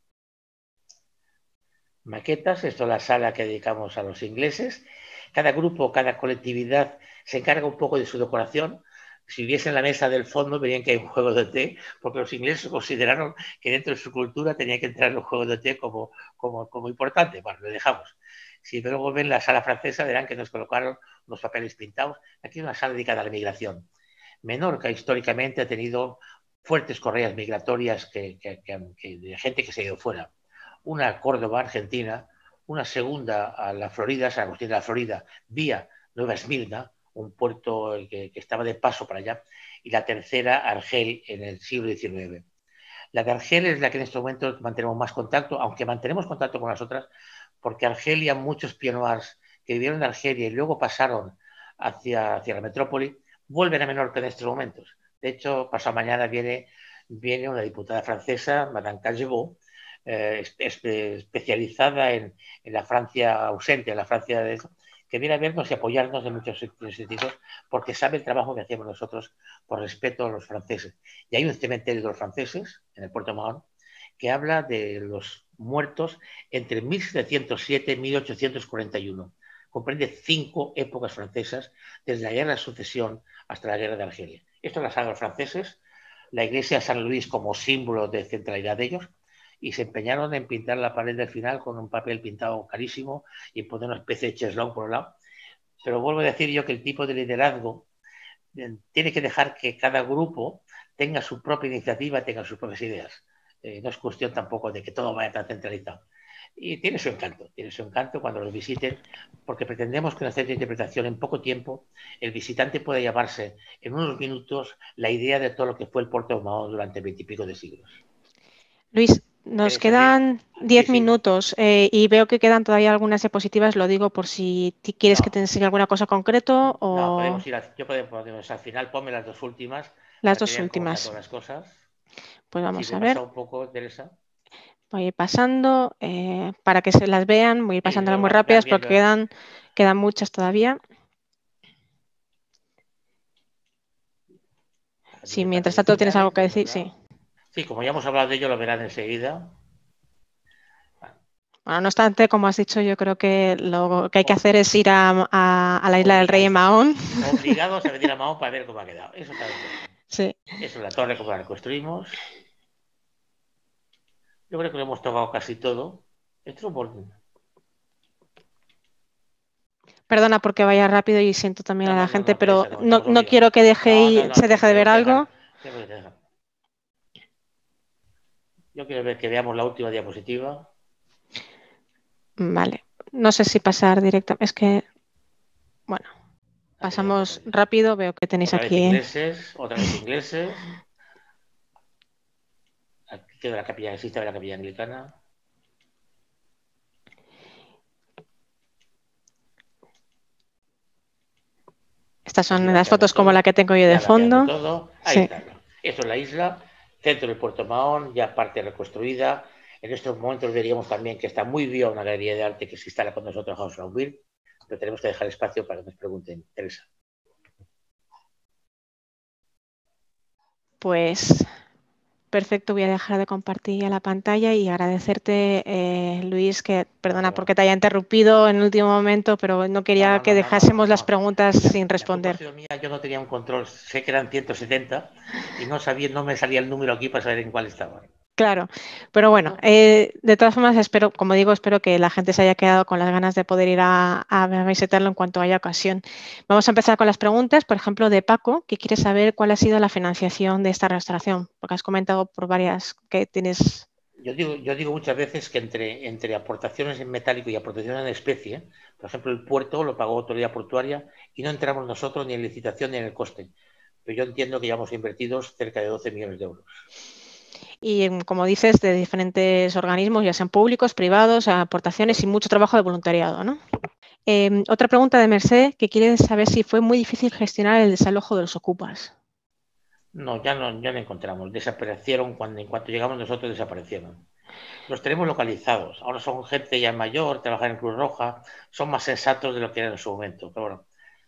Maquetas, esto es la sala que dedicamos a los ingleses. Cada grupo, cada colectividad se encarga un poco de su decoración. Si viesen la mesa del fondo, verían que hay un juego de té, porque los ingleses consideraron que dentro de su cultura tenía que entrar los juegos de té como importante. Bueno, lo dejamos. Si luego ven la sala francesa, verán que nos colocaron unos papeles pintados. Aquí hay una sala dedicada a la migración. Menorca históricamente ha tenido fuertes correas migratorias de gente que se ha ido fuera. Una a Córdoba, Argentina, una segunda a la Florida, San Agustín de la Florida, vía Nueva Esmirna, un puerto que estaba de paso para allá, y la tercera, Argel, en el siglo XIX. La de Argel es la que en este momento mantenemos más contacto, aunque mantenemos contacto con las otras, porque Argelia, muchos pieds que vivieron en Argelia y luego pasaron hacia la metrópoli, vuelven a Menorca en estos momentos. De hecho, pasado mañana viene una diputada francesa, Madame Cagevaux, especializada en la Francia ausente, en la Francia que viene a vernos y apoyarnos en muchos sentidos, porque sabe el trabajo que hacemos nosotros por respeto a los franceses. Y hay un cementerio de los franceses en el Puerto Mahón que habla de los muertos entre 1707 y 1841. Comprende 5 épocas francesas, desde la Guerra de Sucesión hasta la Guerra de Argelia. Esto es la saga de los franceses, la iglesia de San Luis como símbolo de centralidad de ellos, y se empeñaron en pintar la pared del final con un papel pintado carísimo y poner una especie de cheslón por un lado. Pero vuelvo a decir yo que el tipo de liderazgo tiene que dejar que cada grupo tenga su propia iniciativa, tenga sus propias ideas. No es cuestión tampoco de que todo vaya tan centralizado. Y tiene su encanto cuando los visiten, porque pretendemos que en el centro de interpretación en poco tiempo el visitante pueda llevarse en unos minutos la idea de todo lo que fue el Puerto Mahón durante 20 y pico de siglos. Luis, nos quedan 10 minutos y veo que quedan todavía algunas diapositivas, lo digo por si quieres que te enseñe alguna cosa concreto o... No, podemos ir al final, ponme las dos últimas. Las dos últimas. Todas las cosas. Pues vamos a ver. Un poco, Teresa. Voy a ir pasando para que se las vean, voy a ir pasándolas muy rápidas porque quedan muchas todavía. Sí, mientras tanto tienes algo que decir, sí. Sí, como ya hemos hablado de ello, lo verán enseguida. Bueno, no obstante, como has dicho, yo creo que lo que hay que hacer es ir a la isla del Rey en Mahón. Obligados a venir a Mahón para ver cómo ha quedado. Eso está bien. Sí. Eso es la torre como la reconstruimos. Yo creo que lo hemos tocado casi todo. Esto es un... Perdona porque vaya rápido y siento también a la gente, pero no quiero que se deje de ver algo. Yo quiero ver que veamos la última diapositiva. Vale. No sé si pasar directamente. Es que, bueno, pasamos rápido. Veo que tenéis aquí. Otra vez ingleses. Aquí queda la capilla, existe la capilla anglicana. Estas son las fotos como la que tengo yo de fondo. Todo. Ahí está. Esto es la isla, centro del Puerto Mahón, ya parte reconstruida. En estos momentos veríamos también que está muy viva una galería de arte que se instala con nosotros House of Will, pero tenemos que dejar espacio para que nos pregunten. Teresa. Pues perfecto, voy a dejar de compartir ya la pantalla y agradecerte, Luis, que perdona porque te haya interrumpido en el último momento, pero no quería que dejásemos las preguntas sin responder. Yo no tenía un control, sé que eran 170 y no me salía el número aquí para saber en cuál estaba. Claro, pero bueno, de todas formas espero que la gente se haya quedado con las ganas de poder ir a visitarlo en cuanto haya ocasión. Vamos a empezar con las preguntas, por ejemplo, de Paco, que quiere saber cuál ha sido la financiación de esta restauración, porque has comentado por varias que tienes... Yo digo muchas veces que entre aportaciones en metálico y aportaciones en especie, por ejemplo, el puerto lo pagó Autoridad Portuaria y no entramos nosotros ni en licitación ni en el coste. Pero yo entiendo que ya hemos invertido cerca de 12 millones de euros. Y como dices, de diferentes organismos, ya sean públicos, privados, aportaciones y mucho trabajo de voluntariado, ¿no? Otra pregunta de Merced, que quiere saber si fue muy difícil gestionar el desalojo de los ocupas. No, ya no encontramos. Desaparecieron en cuanto llegamos nosotros, desaparecieron. Los tenemos localizados. Ahora son gente ya mayor, trabajan en Cruz Roja, son más sensatos de lo que eran en su momento. Pero bueno,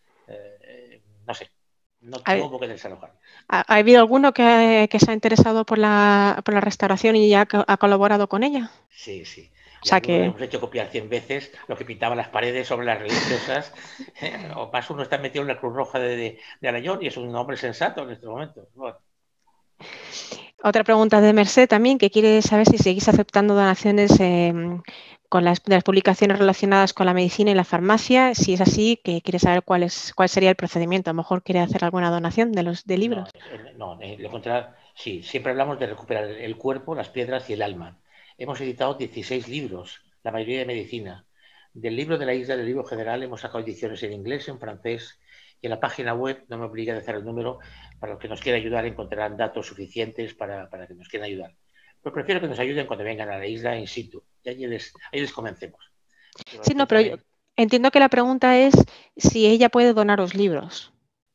no sé, no hubo que desalojar. ¿Ha habido alguno que se ha interesado por la restauración y ya ha colaborado con ella? Sí, sí. O Y sea algunos le que, hemos hecho copiar 100 veces lo que pintaban las paredes sobre las religiosas. O más uno está metido en la Cruz Roja de Arayón y es un hombre sensato en este momento. Bueno. otra pregunta de Merced también, que quiere saber si seguís aceptando donaciones de las publicaciones relacionadas con la medicina y la farmacia. Si es así, que quiere saber cuál sería el procedimiento. A lo mejor quiere hacer alguna donación de No, libros. no, lo contrario, sí, siempre hablamos de recuperar el cuerpo, las piedras y el alma. Hemos editado 16 libros, la mayoría de medicina. Del libro de la isla, del libro general, hemos sacado ediciones en inglés, en francés, y en la página web, no me obliga a decir el número, para los que nos quieran ayudar encontrarán datos suficientes para que nos quieran ayudar. Pero prefiero que nos ayuden cuando vengan a la isla in situ, y ahí les convencemos. Sí, no, pero yo entiendo que la pregunta es si ella puede donar los libros.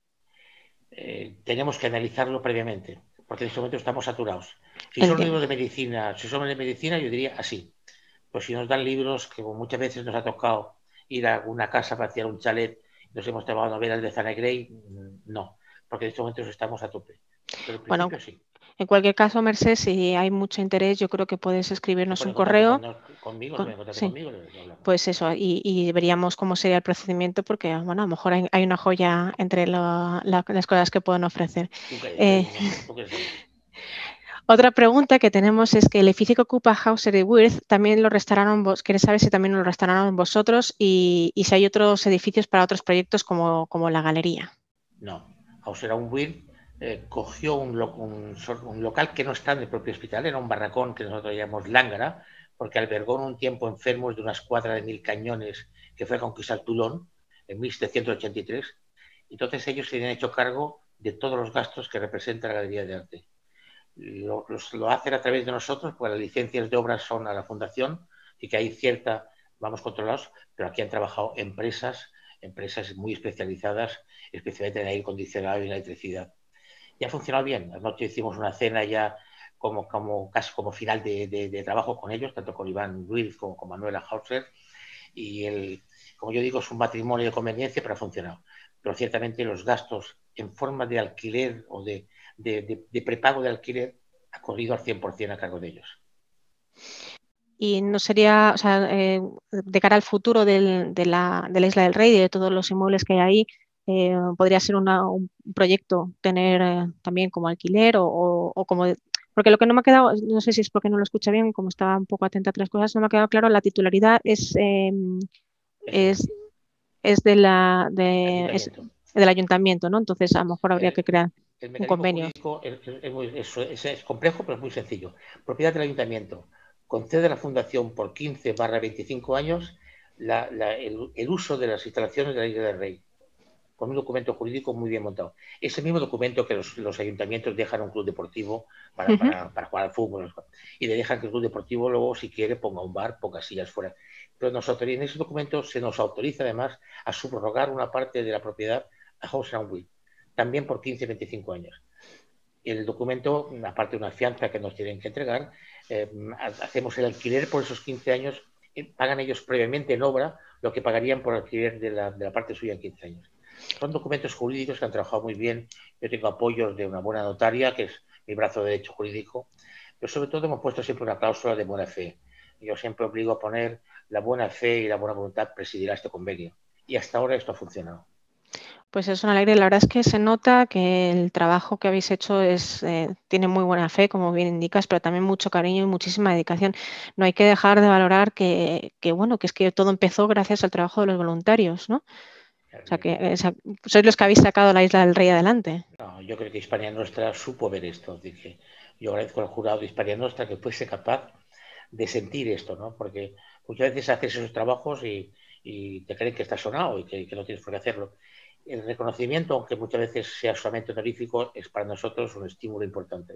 Tenemos que analizarlo previamente, porque en este momento estamos saturados. Si son Entiendo. libros de medicina, yo diría así. Pues si nos dan libros, que muchas veces nos ha tocado ir a una casa para hacer un chalet, nos hemos tomado novelas de Zane Grey, no, porque en estos momentos estamos a tope. Pero en Bueno, principio sí. en cualquier caso, Merced, si hay mucho interés, yo creo que puedes Se escribirnos pone un en contacto correo. conmigo, se pone en contacto Sí, conmigo, lo hablamos. pues eso, y veríamos cómo sería el procedimiento, porque bueno, a lo mejor hay una joya entre las cosas que pueden ofrecer. Tú Eh, qué sabes. Otra pregunta que tenemos es que el edificio que ocupa Hauser y Wirth también lo restauraron ¿quieres saber si también lo restauraron vosotros y si hay otros edificios para otros proyectos como la galería? No, Hauser Wirth cogió un local que no está en el propio hospital, era un barracón que nosotros llamamos Lángara, porque albergó en un tiempo enfermos de una escuadra de 1000 cañones que fue a conquistar Toulon en 1783. Entonces ellos se han hecho cargo de todos los gastos que representa la Galería de Arte. Lo hacen a través de nosotros, porque las licencias de obras son a la fundación y que hay vamos controlados, pero aquí han trabajado empresas muy especializadas, especialmente en aire acondicionado y en electricidad. Y ha funcionado bien. Anoche hicimos una cena ya casi como final de trabajo con ellos, tanto con Iván Ruiz como con Manuela Hauser. Y como yo digo, es un matrimonio de conveniencia, pero ha funcionado. Pero ciertamente los gastos en forma de alquiler o de prepago de alquiler ha corrido al 100% a cargo de ellos. Y no sería, o sea, de cara al futuro de la Isla del Rey y de todos los inmuebles que hay ahí, podría ser un proyecto tener también como alquiler o como... Porque lo que no me ha quedado, no sé si es porque no lo escucha bien, como estaba un poco atenta a otras cosas, no me ha quedado claro, la titularidad es, es del ayuntamiento, ¿no? Entonces a lo mejor habría que crear El un mecanismo convenio. jurídico es complejo, pero es muy sencillo. Propiedad del ayuntamiento. Concede a la fundación por 15/25 años el uso de las instalaciones de la Isla del Rey, con un documento jurídico muy bien montado. Es el mismo documento que los ayuntamientos dejan a un club deportivo para jugar al fútbol, y le dejan que el club deportivo luego, si quiere, ponga un bar, ponga sillas fuera. Pero nosotros, en ese documento se nos autoriza además a subrogar una parte de la propiedad a House and Will, también por 15-25 años. El documento, aparte de una fianza que nos tienen que entregar, hacemos el alquiler por esos 15 años, pagan ellos previamente en obra lo que pagarían por alquiler de la parte suya en 15 años. Son documentos jurídicos que han trabajado muy bien. Yo tengo apoyos de una buena notaria, que es mi brazo de derecho jurídico, pero sobre todo hemos puesto siempre una cláusula de buena fe. Yo siempre obligo a poner la buena fe y la buena voluntad presidirá este convenio. Y hasta ahora esto ha funcionado. Pues es una alegría. La verdad es que se nota que el trabajo que habéis hecho tiene muy buena fe, como bien indicas, pero también mucho cariño y muchísima dedicación. No hay que dejar de valorar bueno, que es que todo empezó gracias al trabajo de los voluntarios, ¿no? O sea, que sois los que habéis sacado la Isla del Rey adelante. No, yo creo que Hispania Nostra supo ver esto. Dije, yo agradezco al jurado de Hispania Nostra que fuese capaz de sentir esto, ¿no? Porque muchas veces haces esos trabajos y te creen que estás sonado y que no tienes por qué hacerlo. El reconocimiento, aunque muchas veces sea solamente honorífico, es para nosotros un estímulo importante.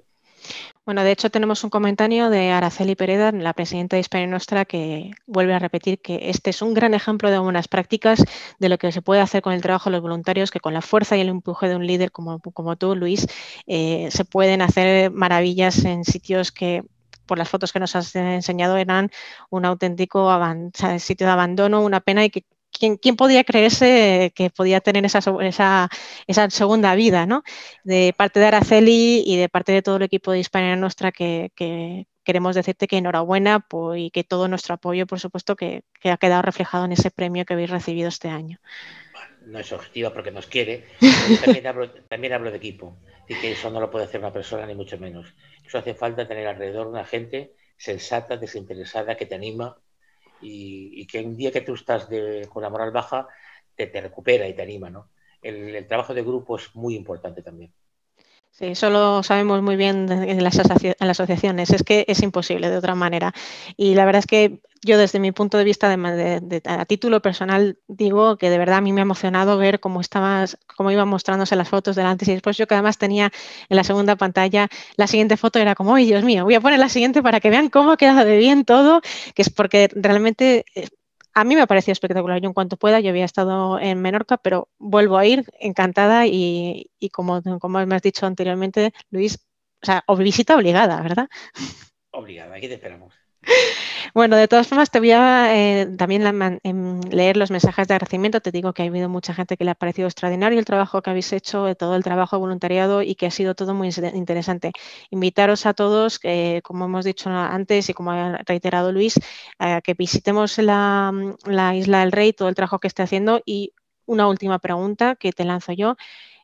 Bueno, de hecho tenemos un comentario de Araceli Pereda, la presidenta de Hispania Nostra, que vuelve a repetir que este es un gran ejemplo de buenas prácticas de lo que se puede hacer con el trabajo de los voluntarios, que con la fuerza y el empuje de un líder como tú, Luis, se pueden hacer maravillas en sitios que, por las fotos que nos has enseñado, eran un auténtico sitio de abandono, una pena, y que ¿quién podía creerse que podía tener esa segunda vida, ¿no? De parte de Araceli y de parte de todo el equipo de Hispania Nostra, que queremos decirte que enhorabuena y que todo nuestro apoyo, por supuesto, que ha quedado reflejado en ese premio que habéis recibido este año. No es objetiva porque nos quiere, pero yo también hablo de equipo, y que eso no lo puede hacer una persona ni mucho menos. Eso hace falta tener alrededor una gente sensata, desinteresada, que te anima y que un día que tú estás con la moral baja te recupera y te anima, ¿no? El trabajo de grupo es muy importante también. Sí, eso lo sabemos muy bien en las asociaciones, es que es imposible de otra manera. Y la verdad es que yo desde mi punto de vista, a título personal, digo que de verdad a mí me ha emocionado ver cómo iban mostrándose las fotos del antes y después. Yo que además tenía en la segunda pantalla la siguiente foto, era como, ¡ay, Dios mío! Voy a poner la siguiente para que vean cómo ha quedado de bien todo, que es porque realmente... A mí me ha parecido espectacular. Yo en cuanto pueda, yo había estado en Menorca, pero vuelvo a ir encantada y como me has dicho anteriormente, Luis, o sea, o visita obligada, ¿verdad? Obligada, aquí te esperamos. Bueno, de todas formas, te voy a también leer los mensajes de agradecimiento. Te digo que ha habido mucha gente que le ha parecido extraordinario el trabajo que habéis hecho, todo el trabajo de voluntariado y que ha sido todo muy interesante. Invitaros a todos, como hemos dicho antes y como ha reiterado Luis, a que visitemos la Isla del Rey, todo el trabajo que esté haciendo. Y una última pregunta que te lanzo yo.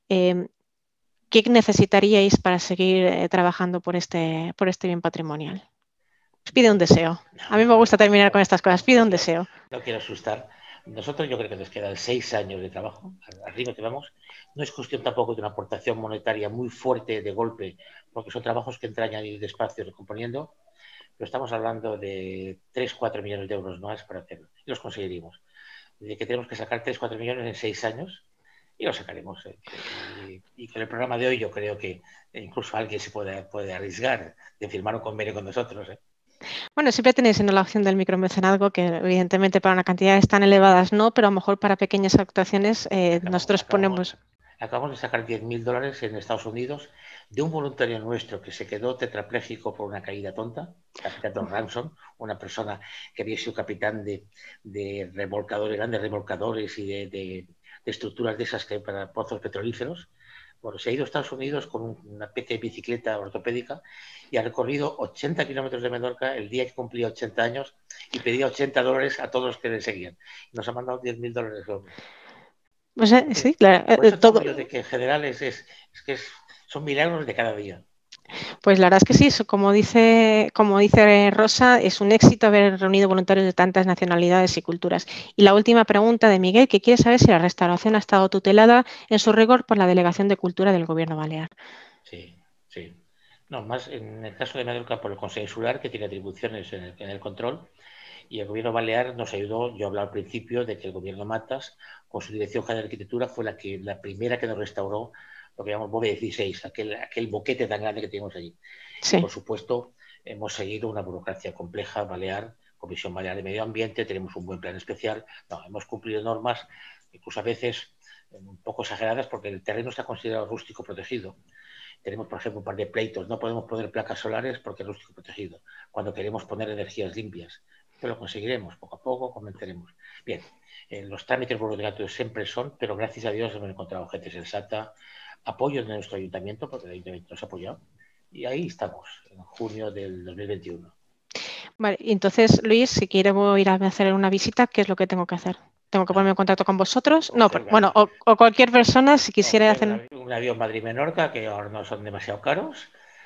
¿Qué necesitaríais para seguir trabajando por este bien patrimonial? Pide un deseo. A mí me gusta terminar con estas cosas. Pide un deseo. No quiero asustar. Nosotros yo creo que nos quedan 6 años de trabajo, arriba que vamos. No es cuestión tampoco de una aportación monetaria muy fuerte de golpe, porque son trabajos que entrañan ir despacio recomponiendo, pero estamos hablando de 3-4 millones de euros más para hacerlo. Y los conseguiríamos. De que tenemos que sacar 3-4 millones en 6 años y lo sacaremos. Y con el programa de hoy yo creo que incluso alguien se puede arriesgar de firmar un convenio con nosotros. Bueno, siempre tenéis la opción del micromecenazgo, que evidentemente para una cantidades tan elevadas no, pero a lo mejor para pequeñas actuaciones nosotros ponemos... Acabamos de sacar $10.000 en Estados Unidos de un voluntario nuestro que se quedó tetrapléjico por una caída tonta, capitán Don Ransom, una persona que había sido capitán de remolcadores, grandes remolcadores y de estructuras de esas que hay para pozos petrolíferos. Bueno, se ha ido a Estados Unidos con una especie de bicicleta ortopédica y ha recorrido 80 kilómetros de Menorca el día que cumplía 80 años y pedía $80 a todos los que le seguían. Nos ha mandado $10.000. O sea, sí, claro. Por eso Todo. yo de que en general son milagros de cada día. Pues la verdad es que sí, como dice Rosa, es un éxito haber reunido voluntarios de tantas nacionalidades y culturas. Y la última pregunta de Miguel, que quiere saber si la restauración ha estado tutelada en su rigor por la Delegación de Cultura del Gobierno Balear. Sí, sí. No, más en el caso de Menorca por el Consejo Insular, que tiene atribuciones en el control, y el Gobierno Balear nos ayudó. Yo hablaba al principio de que el Gobierno Matas, con su Dirección General de Arquitectura, fue la primera que nos restauró lo que llamamos Bóveda 16, aquel boquete tan grande que tenemos allí. Sí. Y por supuesto, hemos seguido una burocracia compleja, Balear, Comisión Balear de Medio Ambiente, tenemos un buen plan especial. No, hemos cumplido normas, incluso a veces un poco exageradas, porque el terreno está considerado rústico protegido. Tenemos, por ejemplo, un par de pleitos. No podemos poner placas solares porque es rústico protegido, cuando queremos poner energías limpias. Pero lo conseguiremos, poco a poco convenceremos. Bien, los trámites burocráticos siempre son, pero gracias a Dios hemos encontrado gente sensata, apoyo de nuestro ayuntamiento, porque el ayuntamiento nos ha apoyado, y ahí estamos, en junio del 2021. Vale, entonces, Luis, si quiero ir a hacer una visita, ¿qué es lo que tengo que hacer? ¿Tengo que ponerme en contacto con vosotros? No, pero, bueno, o cualquier persona, si quisiera hacer... Un avión Madrid-Menorca, que ahora no son demasiado caros,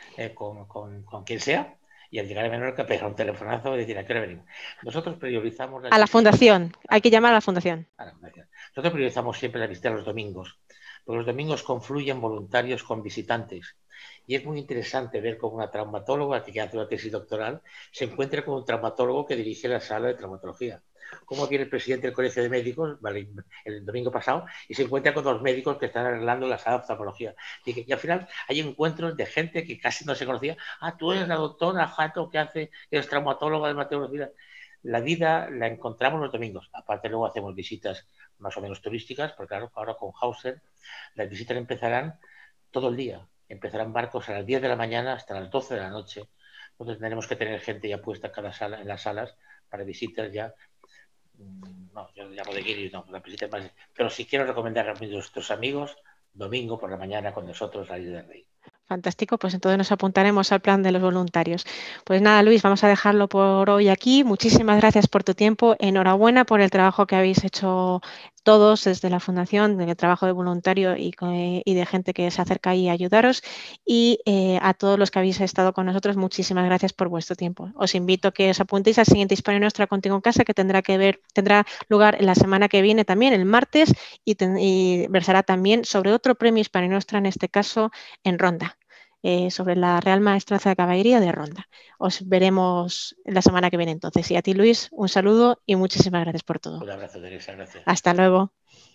con quien sea, y al llegar a Menorca pegar un telefonazo y decir, ¿a qué hora venimos? Nosotros priorizamos... A la fundación, hay que llamar a la fundación. Nosotros priorizamos siempre la visita los domingos, porque los domingos confluyen voluntarios con visitantes. Y es muy interesante ver cómo una traumatóloga que hace una tesis doctoral se encuentra con un traumatólogo que dirige la sala de traumatología. cómo viene el presidente del Colegio de Médicos, ¿vale?, el domingo pasado, y se encuentra con 2 médicos que están arreglando la sala de oftalmología. Y al final hay encuentros de gente que casi no se conocía. Ah, tú eres la doctora Jato que eres traumatóloga de hematología. La vida la encontramos los domingos. Aparte luego hacemos visitas más o menos turísticas, porque claro, ahora con Hauser las visitas empezarán todo el día. Empezarán barcos a las 10 de la mañana hasta las 12 de la noche. Entonces tendremos que tener gente ya puesta en cada sala, en las salas, para visitas ya. No, yo le llamo de guiris, no, las visitas más. Pero si quiero recomendar a nuestros amigos, domingo por la mañana con nosotros a Isla del Rey. Fantástico, pues entonces nos apuntaremos al plan de los voluntarios. Pues nada, Luis, vamos a dejarlo por hoy aquí. Muchísimas gracias por tu tiempo. Enhorabuena por el trabajo que habéis hecho todos desde la Fundación, del trabajo de voluntario y de gente que se acerca ahí a ayudaros. Y a todos los que habéis estado con nosotros, muchísimas gracias por vuestro tiempo. Os invito a que os apuntéis al siguiente Hispania Nostra Contigo en Casa, que tendrá lugar la semana que viene también, el martes, y versará también sobre otro premio Hispania Nostra, en este caso en Ronda. Sobre la Real Maestranza de Caballería de Ronda. Os veremos la semana que viene entonces. Y a ti, Luis, un saludo y muchísimas gracias por todo. Un abrazo, Teresa, gracias. Hasta luego.